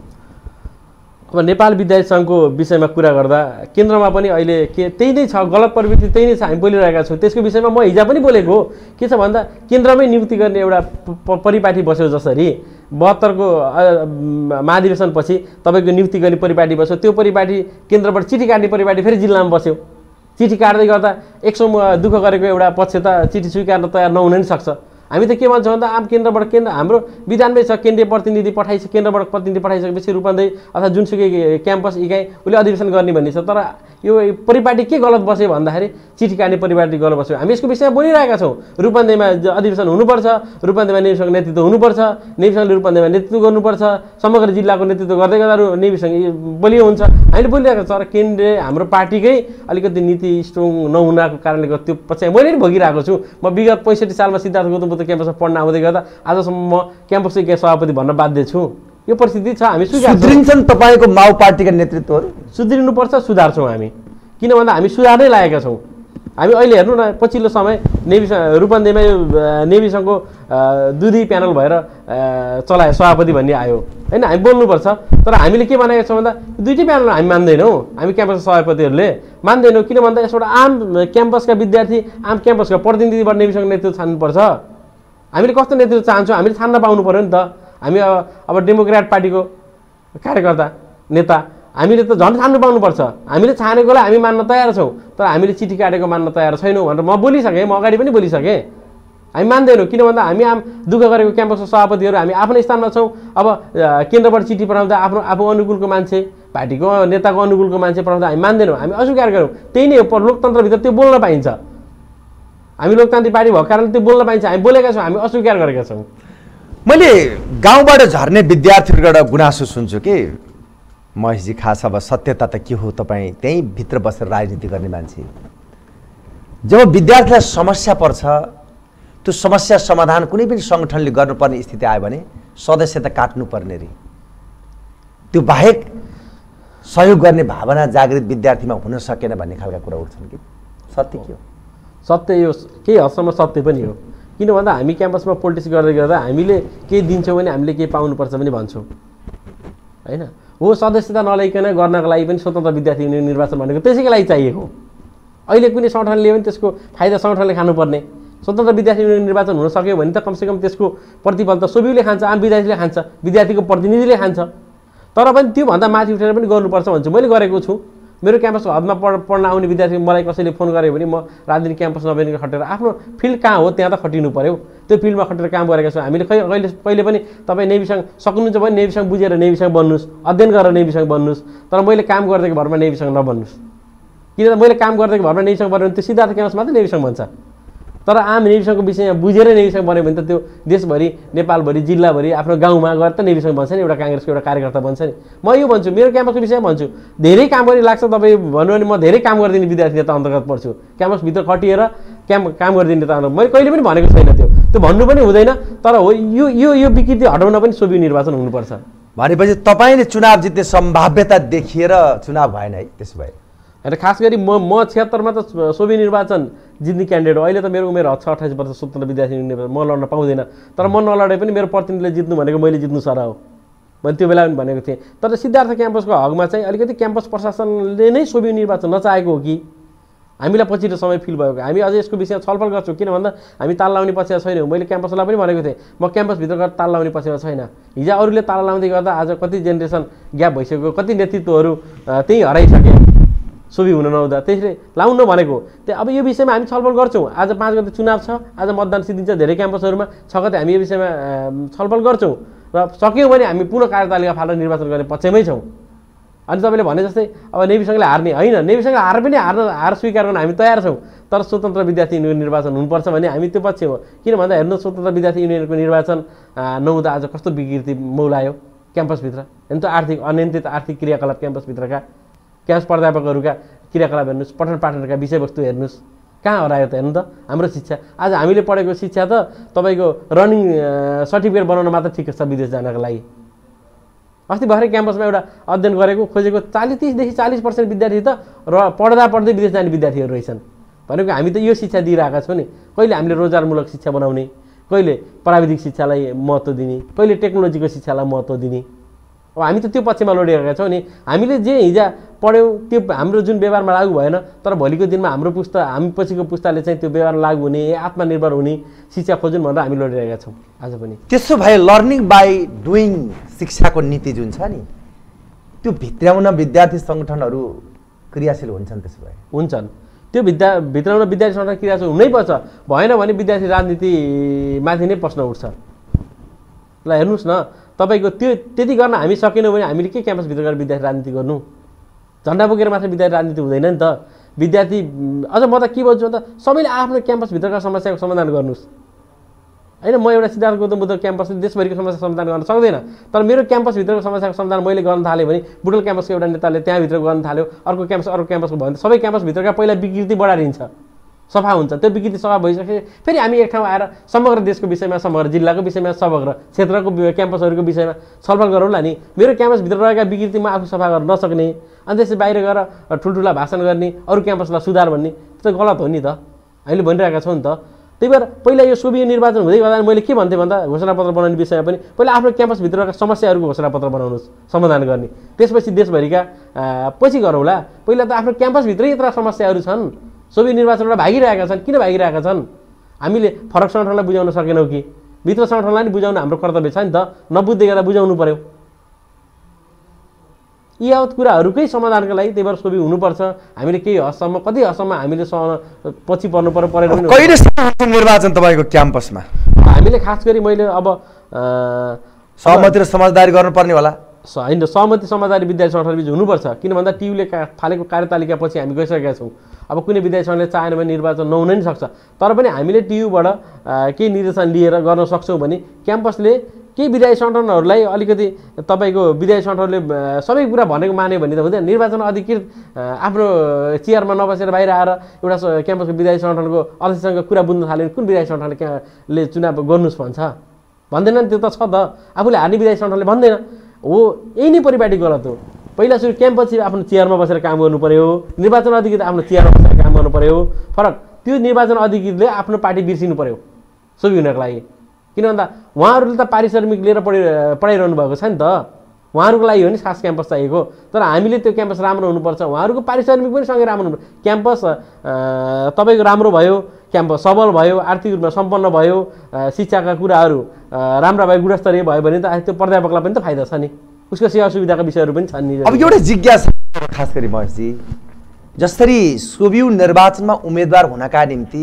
अब नेपाल विद्यार्थी सङ्घको विषयमा कुरा गर्दा केन्द्रमा पनि अहिले त्यही नै छ, गलत प्रवृत्ति त्यही नै छ, हामी बोलिरहेका छौँ। त्यसको विषयमा म हिजो पनि बोलेको हो। के छ भन्दा केन्द्रमै नियुक्ति गर्ने एउटा परिपाटी बस्यो, जसरी 72को महाधिवेशनपछि तपाईँको नियुक्ति गर्ने परिपाटी बस्यो, त्यो परिपाटी केन्द्रबाट चिठी काट्ने परिपाटी फेरि जिल्लामा बस्यो। चिठी काट्दै गर्दा 100 दुःख गरेको एउटा पक्ष त चिठी स्वीकार्न तयार नहुन नि सक्छ। हामी त के भन्छौँ भन्दा आम केन्द्रबाट हाम्रो विधानमै छ, केन्द्रीय प्रतिनिधि केन्द्रबाट प्रतिनिधि पठाइसकेपछि रूपन्देही अथवा जुनसुकै क्याम्पस इकाइ उसले अधिवेशन गर्ने भन्ने छ। तर यो परिपाटी के गलत बस्यो भन्दाखेरि चिठी काट्ने परिपाटी गलत बस्यो। हामी यसको विषयमा बोलिरहेका छौँ। रूपन्देहीमा अधिवेशन हुनुपर्छ, रूपन्देहीमा नेविसँग नेतृत्व हुनुपर्छ, नेविसँगले रूपन्देहीमा नेतृत्व गर्नुपर्छ, समग्र जिल्लाको नेतृत्व गर्दै गर्दा नेविसँग बलियो हुन्छ, हामीले बोलिरहेका छौँ। तर केन्द्रीय हाम्रो पार्टीकै अलिकति नीति स्ट्रङ नहुनाको कारणले गर्दा त्यो पछि मैले पनि भोगिरहेको छु। म विगत 65 सालमा सिद्धार्थ गौतम बुद्ध क्याम्पसमा पढ्न आउँदै गर्दा आजसम्म म क्याम्पसको इकाइ सभापति भन्न बाध्य छु। यो परिस्थिति छ। हामी सुध्रिन्छन् तपाईँको माओ पार्टीका नेतृत्वहरू? सुध्रिनुपर्छ, सुधार्छौँ हामी। किन भन्दा हामी सुधार्नै लागेका छौँ। हामी अहिले हेर्नु न, पछिल्लो समय रूपन्देहीमा यो नेविसँगको 2 प्यानल भएर चलायो, सभापति भन्ने आयो होइन। हामी बोल्नुपर्छ। तर हामीले के भनेका छौँ भन्दा 2 प्यानल हामी मान्दैनौँ, हामी क्याम्पसका सभापतिहरूले मान्दैनौँ। किन भन्दा यसबाट आम क्याम्पसका विद्यार्थी, आम क्याम्पसका प्रतिनिधिबाट नेविसँग नेतृत्व छान्नुपर्छ। हामीले कस्तो नेतृत्व चाहन्छौँ हामीले छान्न पाउनु पऱ्यो नि त। हामी अब डेमोक्रेट पार्टीको कार्यकर्ता नेता हामीले त झन् छान्नु पाउनुपर्छ। हामीले छानेकोलाई हामी मान्न तयार छौँ, तर हामीले चिठी काटेको मान्न तयार छैनौँ भनेर म बोलिसकेँ। म अगाडि पनि बोलिसकेँ। हामी मान्दैनौँ। किन भन्दा हामी आम दुःख गरेको क्याम्पसको सभापतिहरू हामी आफ्नो स्थानमा छौँ। अब केन्द्रबाट चिठी पठाउँदा आफू अनुकूलको मान्छे, पार्टीको नेताको अनुकूलको मान्छे पठाउँदा हामी मान्दैनौँ, हामी अस्वीकार गऱ्यौँ। त्यही नै हो, लोकतन्त्रभित्र त्यो बोल्न पाइन्छ। हामी लोकतान्त्रिक पार्टी भएको कारणले त्यो बोल्न पाइन्छ। हामी बोलेका छौँ, हामी अस्वीकार गरेका छौँ। मैले गाउँबाट झर्ने विद्यार्थीहरूबाट गुनासो सुन्छु कि महेशजी, खास अब सत्यता त के हो? तपाईँ त्यहीँ भित्र बसेर राजनीति गर्ने मान्छे, जब विद्यार्थीलाई समस्या पर्छ, त्यो समस्या समाधान कुनै पनि सङ्गठनले गर्नुपर्ने स्थिति आयो भने सदस्यता काट्नुपर्ने रे। त्यो बाहेक सहयोग गर्ने भावना जागृत विद्यार्थीमा हुन सकेन भन्ने खालका कुरा उठ्छन् कि सत्य के हो? सत्य यो केही हदसम्म सत्य पनि हो। किन भन्दा हामी क्याम्पसमा पोलिटिक्स गर्दै गर्दा हामीले केही दिन्छौँ भने हामीले केही पाउनुपर्छ पनि भन्छौँ होइन। हो, सदस्यता नल्याइकन गर्नको लागि पनि स्वतन्त्र विद्यार्थी युनियन निर्वाचन भनेको त्यसैको लागि चाहिएको। अहिले कुनै सङ्गठनले पनि त्यसको फाइदा सङ्गठनले खानुपर्ने। स्वतन्त्र विद्यार्थी युनियन निर्वाचन हुन सक्यो भने त कमसेकम त्यसको प्रतिफल त सोभिउले खान्छ, आम विद्यार्थीले खान्छ, विद्यार्थीको प्रतिनिधिले खान्छ। तर पनि त्योभन्दा माथि उठेर पनि गर्नुपर्छ भन्छु। मैले गरेको छु। मेरो क्याम्पसको हदमा पढ्न आउने विद्यार्थी मलाई कसैले फोन गर्यो भने म राजनीतिक क्याम्पस नबनेर खटेर आफ्नो फिल्ड कहाँ हो त्यहाँ त खटिनु पऱ्यो। त्यो फिल्डमा खटेर काम गरेका छौँ हामीले। कहिले पनि तपाईँ नेविसँग सक्नुहुन्छ भने नेविसँग बुझेर नेविसँग बन्नुहोस्, अध्ययन गरेर नेविसँग बन्नुहोस्। तर मैले काम गरिदिएको भरमा नेविसँग नबन्नुहोस्। किन मैले काम गरिदिएको भरमा नेविसँग बन्यो भने त्यो सिद्धार्थ क्याम्पस मात्रै नेविसँग बन्छ। तर आम नेविसँगको विषयमा बुझेर नेविसँग बन्यो भने त त्यो देशभरि, नेपालभरि, जिल्लाभरि, आफ्नो गाउँमा गएर त नेविसँग बन्छ नि, एउटा काङ्ग्रेसको एउटा कार्यकर्ता बन्छ नि। म यो भन्छु, मेरो क्याम्पसको विषयमा भन्छु, धेरै काम गर्ने लाग्छ तपाईँ भन्नु भने म धेरै काम गरिदिने विद्यार्थी नेता अन्तर्गत पर्छु। क्याम्पसभित्र खटिएर काम गरिदिने नेता अन्तर्गत मैले कहिले पनि भनेको छैन। त्यो भन्नु पनि हुँदैन। तर हो, यो विकृति हटाउन पनि सोभि निर्वाचन हुनुपर्छ। भनेपछि तपाईँले चुनाव जित्ने सम्भाव्यता देखिएर चुनाव भएन है? त्यसो भए र खास गरी म 76मा त सोभि निर्वाचन जित्ने क्यान्डिडेट हो। अहिले त मेरो उमेर 28 वर्ष, स्वतन्त्र विद्यार्थी म लड्न पाउँदैन। तर म नलडे पनि मेरो प्रतिनिधिले जित्नु भनेको मैले जित्नु सर हो, मैले त्यो बेला पनि भनेको थिएँ। तर सिद्धार्थ क्याम्पसको हकमा चाहिँ अलिकति क्याम्पस प्रशासनले नै सोभि निर्वाचन नचाहेको हो कि हामीलाई पछिल्लो समय फिल भएको। हामी अझै यसको विषयमा छलफल गर्छौँ। किन भन्दा हामी ताला लाउने पक्षमा छैनौँ। मैले क्याम्पसलाई पनि भनेको थिएँ, म क्याम्पसभित्र गएर ताला लाउने पक्षमा छैन। हिजो अरूले ताला लाउँदै गर्दा आज कति जेनेरेसन ग्याप भइसक्यो, कति नेतृत्वहरू त्यहीँ हराइसके सोभि हुन नहुँदा, त्यसले लाउन भनेको। अब यो विषयमा हामी छलफल गर्छौँ। आज 5 गते चुनाव छ, आज मतदान सिद्धिन्छ धेरै क्याम्पसहरूमा। 6 गते हामी यो विषयमा छलफल गर्छौँ र सक्यौँ भने हामी पुनः कार्यतालिका फालेर निर्वाचन गर्ने पक्षमै छौँ। अनि तपाईँले भने जस्तै अब नेभी सङ्घले हार्ने होइन, नेभी सङ्घले हार पनि हार स्वीकार गर्न हामी तयार छौँ, तर स्वतन्त्र विद्यार्थी युनियनको निर्वाचन हुनुपर्छ भने हामी त्यो पक्ष हो। किन भन्दा हेर्नु, स्वतन्त्र विद्यार्थी युनियनको निर्वाचन नहुँदा आज कस्तो विकृति मौलायो क्याम्पसभित्र। हेर्नु त आर्थिक अनियन्त्रित आर्थिक क्रियाकलाप क्याम्पसभित्रका, क्याम्पस प्राध्यापकहरूका क्रियाकलाप हेर्नुहोस्, पठन पाठनका विषयवस्तु हेर्नुहोस्, कहाँ हरायो त? हेर्नु त हाम्रो शिक्षा। आज हामीले पढेको शिक्षा त तपाईँको रनिङ सर्टिफिकेट बनाउन मात्र ठिक छ विदेश जानको लागि। अस्ति भर्खरै क्याम्पसमा एउटा अध्ययन गरेको खोजेको 30-30 देखि 40% विद्यार्थी त पढ्दै विदेश जाने विद्यार्थीहरू रहेछन्। भनेको हामी त यो शिक्षा दिइरहेका छौँ नि, कहिले हामीले रोजगारमूलक शिक्षा बनाउने, कहिले प्राविधिक शिक्षालाई महत्त्व दिने, कहिले टेक्नोलोजीको शिक्षालाई महत्त्व दिने। अब हामी त त्यो पक्षमा लडिरहेका छौँ नि। हामीले जे हिजो पढ्यौँ त्यो हाम्रो जुन व्यवहारमा लागू भएन, तर भोलिको दिनमा हाम्रो पुस्ता, हामी पछिको पुस्ताले चाहिँ त्यो व्यवहारमा लागू हुने, आत्मनिर्भर हुने शिक्षा खोजुन् भनेर हामी लडिरहेका छौँ आज पनि। त्यसो भए लर्निङ बाई डुइङ शिक्षाको नीति जुन छ नि, त्यो भित्र्याउन विद्यार्थी सङ्गठनहरू क्रियाशील हुन्छन्। त्यसो भए हुन्छन्, त्यो भित्राउन विद्यार्थी सङ्गठन क्रियाशील हुनैपर्छ। भएन भने विद्यार्थी राजनीतिमाथि नै प्रश्न उठ्छ। ल हेर्नुहोस् न, तपाईँको त्यो त्यति गर्न हामी सकेनौँ भने हामीले के क्याम्पसभित्र गएर विद्यार्थी राजनीति गर्नु? झन्डा बोकेर मात्र विद्यार्थी राजनीति हुँदैन नि त। विद्यार्थी अझ म त के भन्छु भन्दा सबैले आफ्नो क्याम्पसभित्रका समस्याको समाधान गर्नुहोस् होइन। म एउटा सिद्धार्थ गौतम बुद्ध क्याम्पसले देशभरिको समस्या समाधान गर्न सक्दैन, तर मेरो क्याम्पसभित्रको समस्याको समाधान मैले गर्न थालेँ भने बुटवल क्याम्पसको एउटा नेताले त्यहाँभित्र गर्न थाल्यो, अर्को क्याम्पसको भयो भने सबै क्याम्पसभित्रका पहिला विकृति बढाइन्छ, सफा हुन्छ। त्यो विकृति सफा भइसके फेरि हामी एक ठाउँ आएर समग्र देशको विषयमा, समग्र जिल्लाको विषयमा, समग्र क्षेत्रको क्याम्पसहरूको विषयमा छलफल गरौँला नि। मेरो क्याम्पसभित्र रहेका विकृति म आफू सफा गर्न नसक्ने, अनि त्यसपछि बाहिर गएर ठुल्ठुला भाषण गर्ने, अरू क्याम्पसलाई सुधार भन्ने, त्यो त गलत हो नि त। हामीले भनिरहेका छौँ नि त। त्यही भएर पहिला यो सोभिय निर्वाचन हुँदै गर्दा मैले के भन्थेँ भन्दा घोषणापत्र बनाउने विषयमा पनि पहिला आफ्नो क्याम्पसभित्रका समस्याहरूको घोषणापत्र बनाउनुहोस्, समाधान गर्ने, त्यसपछि देशभरिका पछि गरौँला। पहिला त आफ्नो क्याम्पसभित्रै यत्र समस्याहरू छन्, सोभिय निर्वाचनबाट भागिरहेका छन्। किन भागिरहेका छन्? हामीले फरक सङ्गठनलाई बुझाउन सकेनौँ कि? भित्र सङ्गठनलाई नि बुझाउनु हाम्रो कर्तव्य छ नि त। नबुझ्दै गर्दा बुझाउनु पर्यो। यी यावत कुराहरूकै समाधानका लागि त्यही भएर सोभि हुनुपर्छ। हामीले केही हदसम्म, कति हदसम्म हामीले पछि पर्नु पर्यो, परेर पनि कहिले निर्वाचन तपाईँको क्याम्पसमा? हामीले खास गरी मैले अब सहमति र समझदारी गर्नुपर्ने होला। होइन, सहमति समझदारी विद्यार्थी सङ्गठनबीच हुनुपर्छ। किन भन्दा टियुले फालेको कार्यतालिकापछि हामी गइसकेका छौँ। अब कुनै विद्यार्थी सङ्घले चाहेन भने निर्वाचन नहुन नि सक्छ, तर पनि हामीले टियुबाट केही निर्देशन लिएर गर्न सक्छौँ भने क्याम्पसले केही विद्यार्थी सङ्गठनहरूलाई अलिकति तपाईँको विद्यार्थी सङ्गठनले सबै कुरा भनेको मान्यो भने त हुँदैन। निर्वाचन अधिकृत आफ्नो चेयरमा नबसेर बाहिर आएर एउटा क्याम्पसको विद्यार्थी सङ्गठनको अध्यक्षसँग कुरा बुझ्न थाल्यो भने कुन विद्यार्थी सङ्गठनले चुनाव गर्नुहोस् भन्छ? भन्दैन नि। त्यो त छ त, आफूले हार्ने विद्यार्थी सङ्गठनले भन्दैन हो। यही नै परिपाटी गलत हो। पहिला सुरु क्याम्पस आफ्नो चेयरमा बसेर काम गर्नु पर्यो, निर्वाचन अधिकृत आफ्नो चेयरमा बसेर काम गर्नु पर्यो। फरक त्यो निर्वाचन अधिकृतले आफ्नो पार्टी बिर्सिनु पर्यो सोभि हुनको लागि। किन भन्दा उहाँहरूले त पारिश्रमिक लिएर पढाइरहनु भएको छ नि त। उहाँहरूको लागि हो नि खास क्याम्पस चाहिएको। तर हामीले त्यो क्याम्पस राम्रो हुनुपर्छ, उहाँहरूको पारिश्रमिक पनि सँगै राम्रो हुनु। क्याम्पस तपाईँको राम्रो भयो, क्याम्पस सबल भयो, आर्थिक रूपमा सम्पन्न भयो, शिक्षाका कुराहरू राम्रा भयो, गुणस्तरीय भयो भने त त्यो प्राध्यापकलाई पनि त फाइदा छ नि, उसको सेवा सुविधाका विषयहरू पनि छन् नि। अब एउटा जिज्ञासा खास गरी महेशजी, जसरी सोभियु निर्वाचनमा उम्मेदवार हुनका निम्ति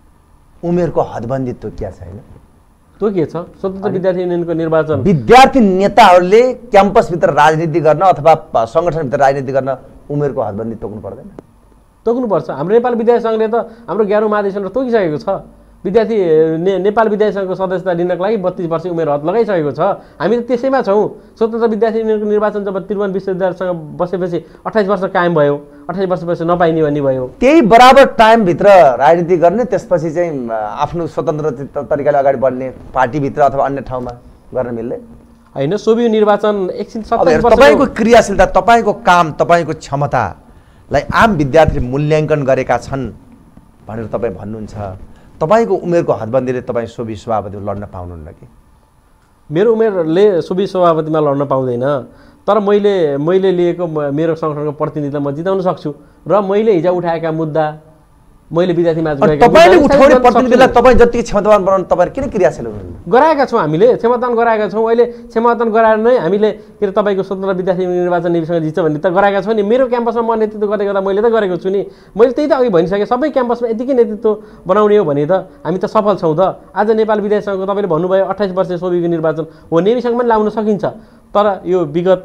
उमेरको हदबन्दी तोकिया छैन, त्यो के छ? स्वतन्त्र विद्यार्थी युनियनको निर्वाचन विद्यार्थी नेताहरूले क्याम्पसभित्र राजनीति गर्न अथवा सङ्गठनभित्र राजनीति गर्न उमेरको हदबन्दी तोक्नु पर्दैन? तोक्नुपर्छ। हाम्रो नेपाल विद्यार्थी सङ्घले त हाम्रो 11औँ महाधिवेशनमा तोकिसकेको छ। विद्यार्थी नेपाल विद्यार्थी सङ्घको सदस्यता लिनको लागि 32 वर्ष उमेर हद लगाइसकेको छ। हामी त त्यसैमा छौँ। स्वतन्त्र विद्यार्थी युनियनको निर्वाचन जब त्रिभुवन विश्वविद्यालयसँग बसेपछि 28 वर्ष कायम भयो, 28 वर्षपछि नपाइने भन्ने भयो। त्यही बराबर टाइमभित्र राजनीति गर्ने, त्यसपछि चाहिँ आफ्नो स्वतन्त्र तरिकाले अगाडि बढ्ने पार्टीभित्र अथवा अन्य ठाउँमा गर्न मिल्दैन? होइन, सोभि निर्वाचन एकछिन तपाईँको क्रियाशीलता, तपाईँको काम, तपाईँको क्षमतालाई आम विद्यार्थीले मूल्याङ्कन गरेका छन् भनेर तपाईँ भन्नुहुन्छ। तपाईँको उमेरको हदबन्दीले तपाईँ सोभि सभापतिमा लड्न पाउनुहुन्न कि? मेरो उमेरले सोभि सभापतिमा लड्न पाउँदैन, तर मैले लिएको मेरो सङ्गठनको प्रतिनिधित्व म जिताउन सक्छु। र मैले हिजो उठाएका मुद्दा, मैले विद्यार्थीमा तपाईँले उठाउने प्रतिनिधिलाई तपाईँ जति क्षमतावान बनाउनु तपाईँ किन क्रियाशील हुनुहुन्न? गराएका छौँ, हामीले क्षमतावान गराएका छौँ। अहिले क्षमतावान गराएर नै हामीले के अरे तपाईँको स्वतन्त्र विद्यार्थी निर्वाचन निविसँग जित्छ भन्ने त गराएका छौँ नि। मेरो क्याम्पसमा म नेतृत्व गर्दै गर्दा मैले त गरेको छु नि। मैले त्यही त अघि भनिसकेँ, सबै क्याम्पसमा यतिकै नेतृत्व बनाउने हो भने त हामी त सफल छौँ त। आज नेपाल विद्यार्थी सङ्घको तपाईँले भन्नुभयो 28 वर्ष सोभिको निर्वाचन हो, नेभी सङ्घ पनि लाउन सकिन्छ। तर यो विगत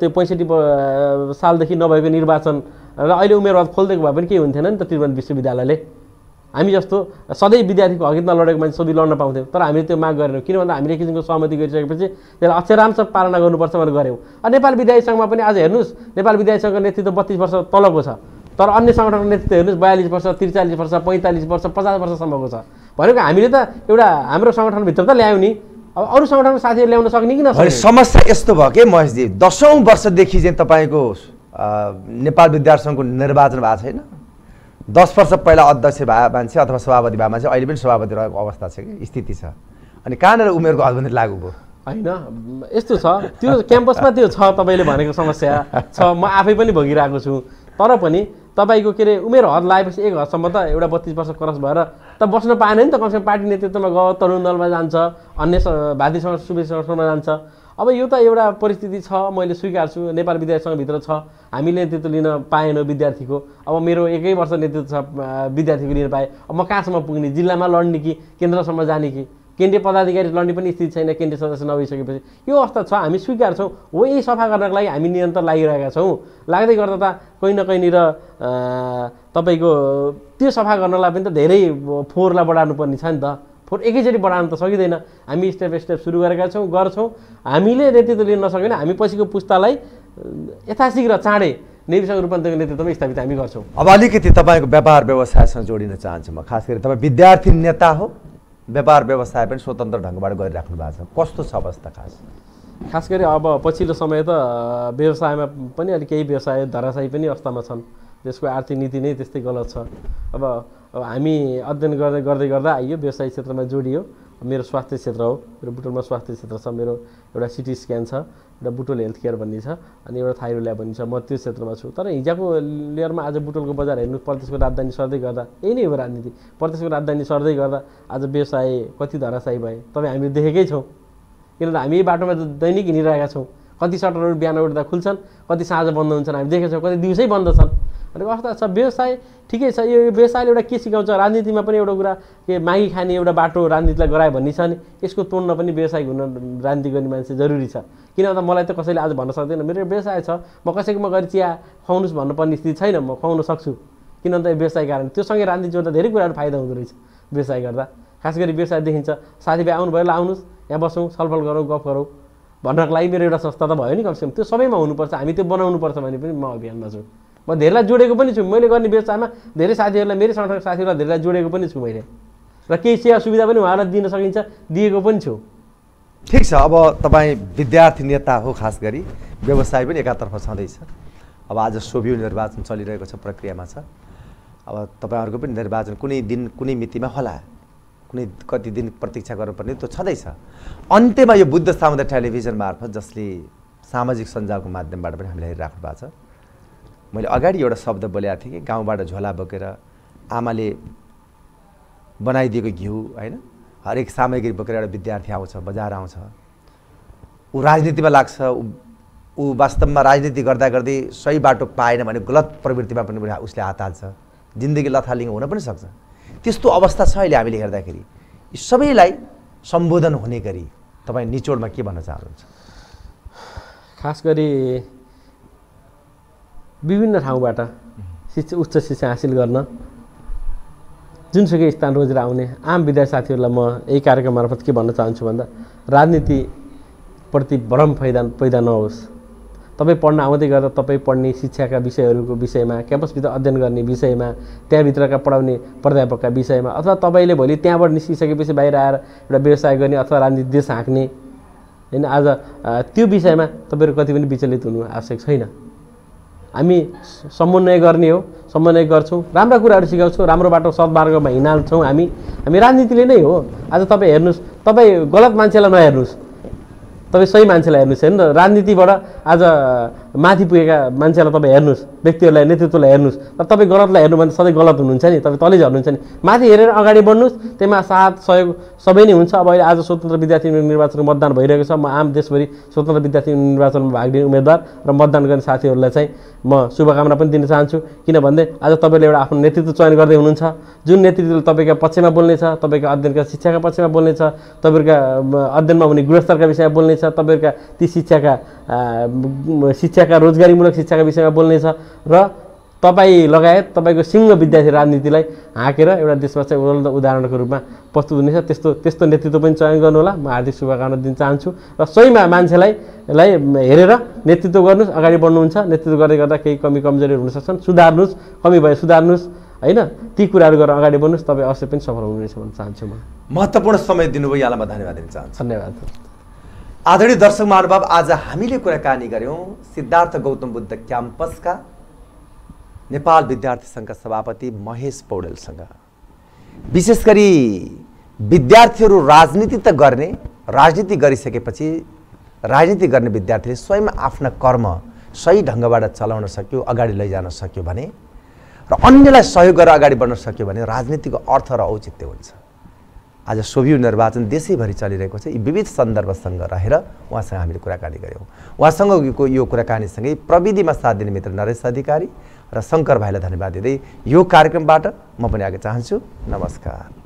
65 सालदेखि नभएको निर्वाचन र अहिले उमेरवाद खोलिदिएको भए पनि केही हुन्थेन नि त त्रिभुवन विश्वविद्यालयले। हामी जस्तो सधैँ विद्यार्थीको हकहितमा लडेको मान्छे सधैँ लड्न पाउँथ्यौँ, तर हामीले त्यो माग गरेनौँ। किन भन्दा हामीले एक किसिमको सहमति गरिसकेपछि त्यसलाई अक्षरांश पालना गर्नुपर्छ भनेर गऱ्यौँ। नेपाल विद्यार्थी सङ्घमा पनि आज हेर्नुहोस्, नेपाल विद्यार्थी सङ्घको नेतृत्व 32 वर्ष तलको छ, तर अन्य सङ्गठनको नेतृत्व हेर्नुहोस् 42 वर्ष, 43 वर्ष, 45 वर्ष, 50 वर्षसम्मको छ। भनेको हामीले त एउटा हाम्रो सङ्गठनभित्र त ल्यायौँ नि, अब अरू सङ्गठनको साथीहरू ल्याउन सक्ने कि नसक्ने? समस्या यस्तो भयो कि महेशजी, 10औं वर्षदेखि चाहिँ तपाईँको नेपाल विद्यार्थी सङ्घको निर्वाचन भएको छैन। 10 वर्ष पहिला अध्यक्ष भए मान्छे अथवा सभापति भए मान्छे अहिले पनि सभापति रहेको अवस्था छ कि स्थिति छ। अनि कहाँनिर उमेरको हदबन्दी लागू भयो? होइन, यस्तो छ, त्यो क्याम्पसमा त्यो छ तपाईँले भनेको समस्या छ, म आफै पनि भोगिरहेको छु। तर पनि तपाईँको के अरे उमेर हद लागेपछि एक हदसम्म त एउटा 32 वर्ष क्रस भएर त बस्न पाएन नि त। कमसेकम पार्टी नेतृत्वमा गयो, तरुण दलमा जान्छ, अन्य भारतीय सुविधा संगठनमा जान्छ। अब यो त एउटा परिस्थिति छ, मैले स्वीकार्छु, नेपाल विद्यार्थी सङ्घभित्र छ, हामीले नेतृत्व लिन पाएनौँ विद्यार्थीको। अब मेरो 1 वर्ष नेतृत्व छ विद्यार्थीको लिन पाएँ, अब म कहाँसम्म पुग्ने? जिल्लामा लड्ने कि केन्द्रसम्म जाने कि? केन्द्रीय पदाधिकारी लड्ने पनि स्थिति छैन केन्द्रीय सदस्य नभइसकेपछि। यो अवस्था छ, हामी स्वीकार्छौँ। हो, यही सफा गर्नको लागि हामी निरन्तर लागिरहेका छौँ। लाग्दै गर्दा त कहीँ न कहीँनिर तपाईँको त्यो सफा गर्नलाई पनि त धेरै फोहोरलाई बढाउनु पर्ने छ नि त। फोहोर एकैचोटि बढाउनु त सकिँदैन। हामी स्टेप बाई स्टेप सुरु गरेका छौँ, गर्छौँ। हामीले नेतृत्व लिन नसकेन हामी पछिको पुस्तालाई यथाशीघ्र चाँडै नेविसँग रूपान्तरणको नेतृत्वमा स्थापित हामी गर्छौँ। अब अलिकति तपाईँको व्यापार व्यवसायसँग जोडिन चाहन्छु म। खास गरी तपाईँ विद्यार्थी नेता हो, व्यापार व्यवसाय पनि स्वतन्त्र ढङ्गबाट गरिराख्नु भएको छ, कस्तो छ अवस्था? खास गरी अब पछिल्लो समय त व्यवसायमा पनि अलिक केही व्यवसाय धराशायी पनि अवस्थामा छन्। त्यसको आर्थिक नीति नै त्यस्तै गलत छ। अब हामी अध्ययन गर्दै गर्दा आइयो, व्यवसाय क्षेत्रमा जोडियो। मेरो स्वास्थ्य क्षेत्र हो, मेरो बुटोलमा स्वास्थ्य क्षेत्र छ, मेरो एउटा सिटी स्क्यान छ, एउटा बुटोल हेल्थ केयर भन्ने छ, अनि एउटा थाइरोइड ल्याब भन्ने छ। म त्यो क्षेत्रमा छु। तर हिजोको लेयरमा आज बुटोलको बजार हेर्नु, प्रदेशको राजधानी सर्दै गर्दा यही नै हो राजनीति। प्रदेशको राजधानी सर्दै गर्दा आज व्यवसाय कति धराशायी भए तपाईँ हामीले देखेकै छौँ। किनभने हामी यही बाटोमा दैनिक हिँडिरहेका छौँ। कति सटरहरू बिहान उठ्दा खुल्छन्, कति साँझ बन्द हुन्छन् हामी देखेका छौँ, कति दिउँसै बन्द छन्। अनि अवस्था छ। व्यवसाय ठिकै छ। यो व्यवसायले एउटा के सिकाउँछ? राजनीतिमा पनि एउटा कुरा के मागी खाने एउटा बाटो राजनीतिलाई गरायो भन्ने छ नि, यसको तोड्न पनि व्यवसायिक हुन राजनीति गर्ने मान्छे जरुरी छ। किन भन्दा मलाई त कसैले आज भन्न सक्दैन मेरो व्यवसाय छ, म कसैकोमा गएर चिया खुवाउनुहोस् भन्नुपर्ने स्थिति छैन, म खुवाउन सक्छु। किन भन्दा व्यवसाय कारण त्योसँगै राजनीति जोड्दा धेरै कुराहरू फाइदा हुँदो रहेछ व्यवसाय गर्दा। खास गरी व्यवसाय देखिन्छ, साथीभाइ आउनुभयो, ल आउनुहोस् यहाँ बसौँ, छलफल गरौँ, गफ गरौँ भन्नको लागि मेरो एउटा संस्था त भयो नि कमसेकम। त्यो सबैमा हुनुपर्छ, हामी त्यो बनाउनुपर्छ भने पनि म अभियानमा छु। म धेरैलाई जोडेको पनि छु। मैले गर्ने व्यवसायमा धेरै साथीहरूलाई, मेरो सङ्गठनका साथीहरूलाई धेरैलाई जोडेको पनि छु मैले, र केही सेवा सुविधा पनि उहाँलाई दिन सकिन्छ दिएको पनि छु। ठिक छ। अब तपाईँ विद्यार्थी नेता हो, खास गरी व्यवसाय पनि एकातर्फ छँदैछ। अब आज सोभियु निर्वाचन चलिरहेको छ, प्रक्रियामा छ। अब तपाईँहरूको पनि निर्वाचन कुनै दिन कुनै मितिमा होला, कुनै कति दिन प्रतीक्षा गर्नुपर्ने त्यो छँदैछ। अन्त्यमा यो बुद्ध सामुदायिक टेलिभिजन मार्फत, जसले सामाजिक सञ्जालको माध्यमबाट पनि हामीले हेरिराख्नु भएको छ, मैले अगाडि एउटा शब्द बोलेको थिएँ कि गाउँबाट झोला बोकेर आमाले बनाइदिएको घिउ होइन, हरेक सामग्री बोकेर एउटा विद्यार्थी आउँछ, बजार आउँछ, ऊ राजनीतिमा लाग्छ, ऊ वास्तवमा राजनीति गर्दा गर्दै सही बाटो पाएन भने गलत प्रवृत्तिमा पनि उसले हात हाल्छ, जिन्दगी लथालिङ्ग हुन पनि सक्छ। त्यस्तो अवस्था छ अहिले हामीले हेर्दाखेरि। यी सबैलाई सम्बोधन हुने गरी तपाईँ निचोडमा के भन्न चाहनुहुन्छ? खास गरी विभिन्न ठाउँबाट उच्च शिक्षा हासिल गर्न जुनसुकै स्थान रोजेर आउने आम विद्यार्थी साथीहरूलाई म यही कार्यक्रम मार्फत के भन्न चाहन्छु भन्दा, राजनीतिप्रति भ्रम पैदा नहोस्। तपाईँ पढ्न आउँदै गर्दा तपाईँ पढ्ने शिक्षाका विषयहरूको विषयमा, क्याम्पसभित्र अध्ययन गर्ने विषयमा, त्यहाँभित्रका पढाउने प्राध्यापकका विषयमा, अथवा तपाईँले भोलि त्यहाँबाट निस्किसकेपछि बाहिर आएर एउटा व्यवसाय गर्ने अथवा राजनीति देश हाँक्ने होइन, आज त्यो विषयमा तपाईँहरू कति पनि विचलित हुनु आवश्यक छैन। हामी समन्वय गर्ने हो, समन्वय गर्छौँ, राम्रा कुराहरू सिकाउँछौँ, राम्रो बाटो सद्मार्गमा हिँडाल्छौँ हामी राजनीतिले नै हो। आज तपाईँ हेर्नुहोस्, तपाईँ गलत मान्छेलाई नहेर्नुहोस्, तपाईँ सही मान्छेलाई हेर्नुहोस्। हेर्नु न, राजनीतिबाट आज माथि पुगेका मान्छेलाई तपाईँ हेर्नुहोस्, व्यक्तिहरूलाई, नेतृत्वलाई हेर्नुहोस्। तर तपाईँ गलतलाई हेर्नु भने सधैँ गलत हुनुहुन्छ नि, तपाईँ तलै झर्नुहुन्छ नि। माथि हेरेर अगाडि बढ्नुहोस्, त्यसमा साथ सहयोग सबै नै हुन्छ। अब अहिले आज स्वतन्त्र विद्यार्थी निर्वाचनको मतदान भइरहेको छ। म आम देशभरि स्वतन्त्र विद्यार्थी निर्वाचनमा भाग लिने उम्मेदवार र मतदान गर्ने साथीहरूलाई चाहिँ म शुभकामना पनि दिन चाहन्छु। किनभने आज तपाईँले एउटा आफ्नो नेतृत्व चयन गर्दै हुनुहुन्छ, जुन नेतृत्वले तपाईँका पक्षमा बोल्नेछ, तपाईँका अध्ययनका शिक्षाका पक्षमा बोल्नेछ, तपाईँहरूका अध्ययनमा हुने गुणस्तरका विषयमा बोल्नेछ, बोल्नेछ, तपाईँहरूका ती शिक्षाका रोजगारीमूलक शिक्षाका विषयमा बोल्नेछ र तपाईँ लगायत तपाईँको सिङ्गो विद्यार्थी राजनीतिलाई हाँकेर एउटा देशमा चाहिँ उदाहरण उदाहरणको रूपमा प्रस्तुत हुनेछ। त्यस्तो नेतृत्व पनि चयन गर्नु होला। म हार्दिक शुभकामना दिन चाहन्छु र सहीमा मान्छेलाई हेरेर नेतृत्व गर्नुहोस्, अगाडि बढ्नुहुन्छ। नेतृत्व गर्दै गर्दा केही कमी कमजोरी हुन सक्छन्, सुधार्नुहोस्, कमी भयो सुधार्नुहोस्, होइन, ती कुराहरू गरेर अगाडि बढ्नुहोस्, तपाईँ अवश्य पनि सफल हुनुहुनेछ भन्न चाहन्छु। म महत्त्वपूर्ण समय दिनुभयो, यहाँलाई म धन्यवाद दिन चाहन्छु। धन्यवाद। आदरणीय दर्शक महानुभाव, आज हामीले कुराकानी गऱ्यौँ सिद्धार्थ गौतम बुद्ध क्याम्पसका नेपाल विद्यार्थी सङ्घका सभापति महेश पौडेलसँग। विशेष गरी विद्यार्थीहरू राजनीति त गर्ने, राजनीति गरिसकेपछि राजनीति गर्ने विद्यार्थीले स्वयं आफ्ना कर्म सही ढङ्गबाट चलाउन सक्यो, अगाडि लैजान सक्यो भने र अन्यलाई सहयोग गरेर अगाडि बढ्न सक्यो भने राजनीतिको अर्थ र औचित्य हुन्छ। आज सोभियु निर्वाचन देशैभरि चलिरहेको छ। यी विविध सन्दर्भसँग रहेर उहाँसँग हामीले कुराकानी गऱ्यौँ। उहाँसँगको यो कुराकानीसँगै प्रविधिमा साथ दिने मित्र नरेश अधिकारी र शङ्कर भाइलाई धन्यवाद दिँदै यो कार्यक्रमबाट म पनि आगे चाहन्छु। नमस्कार।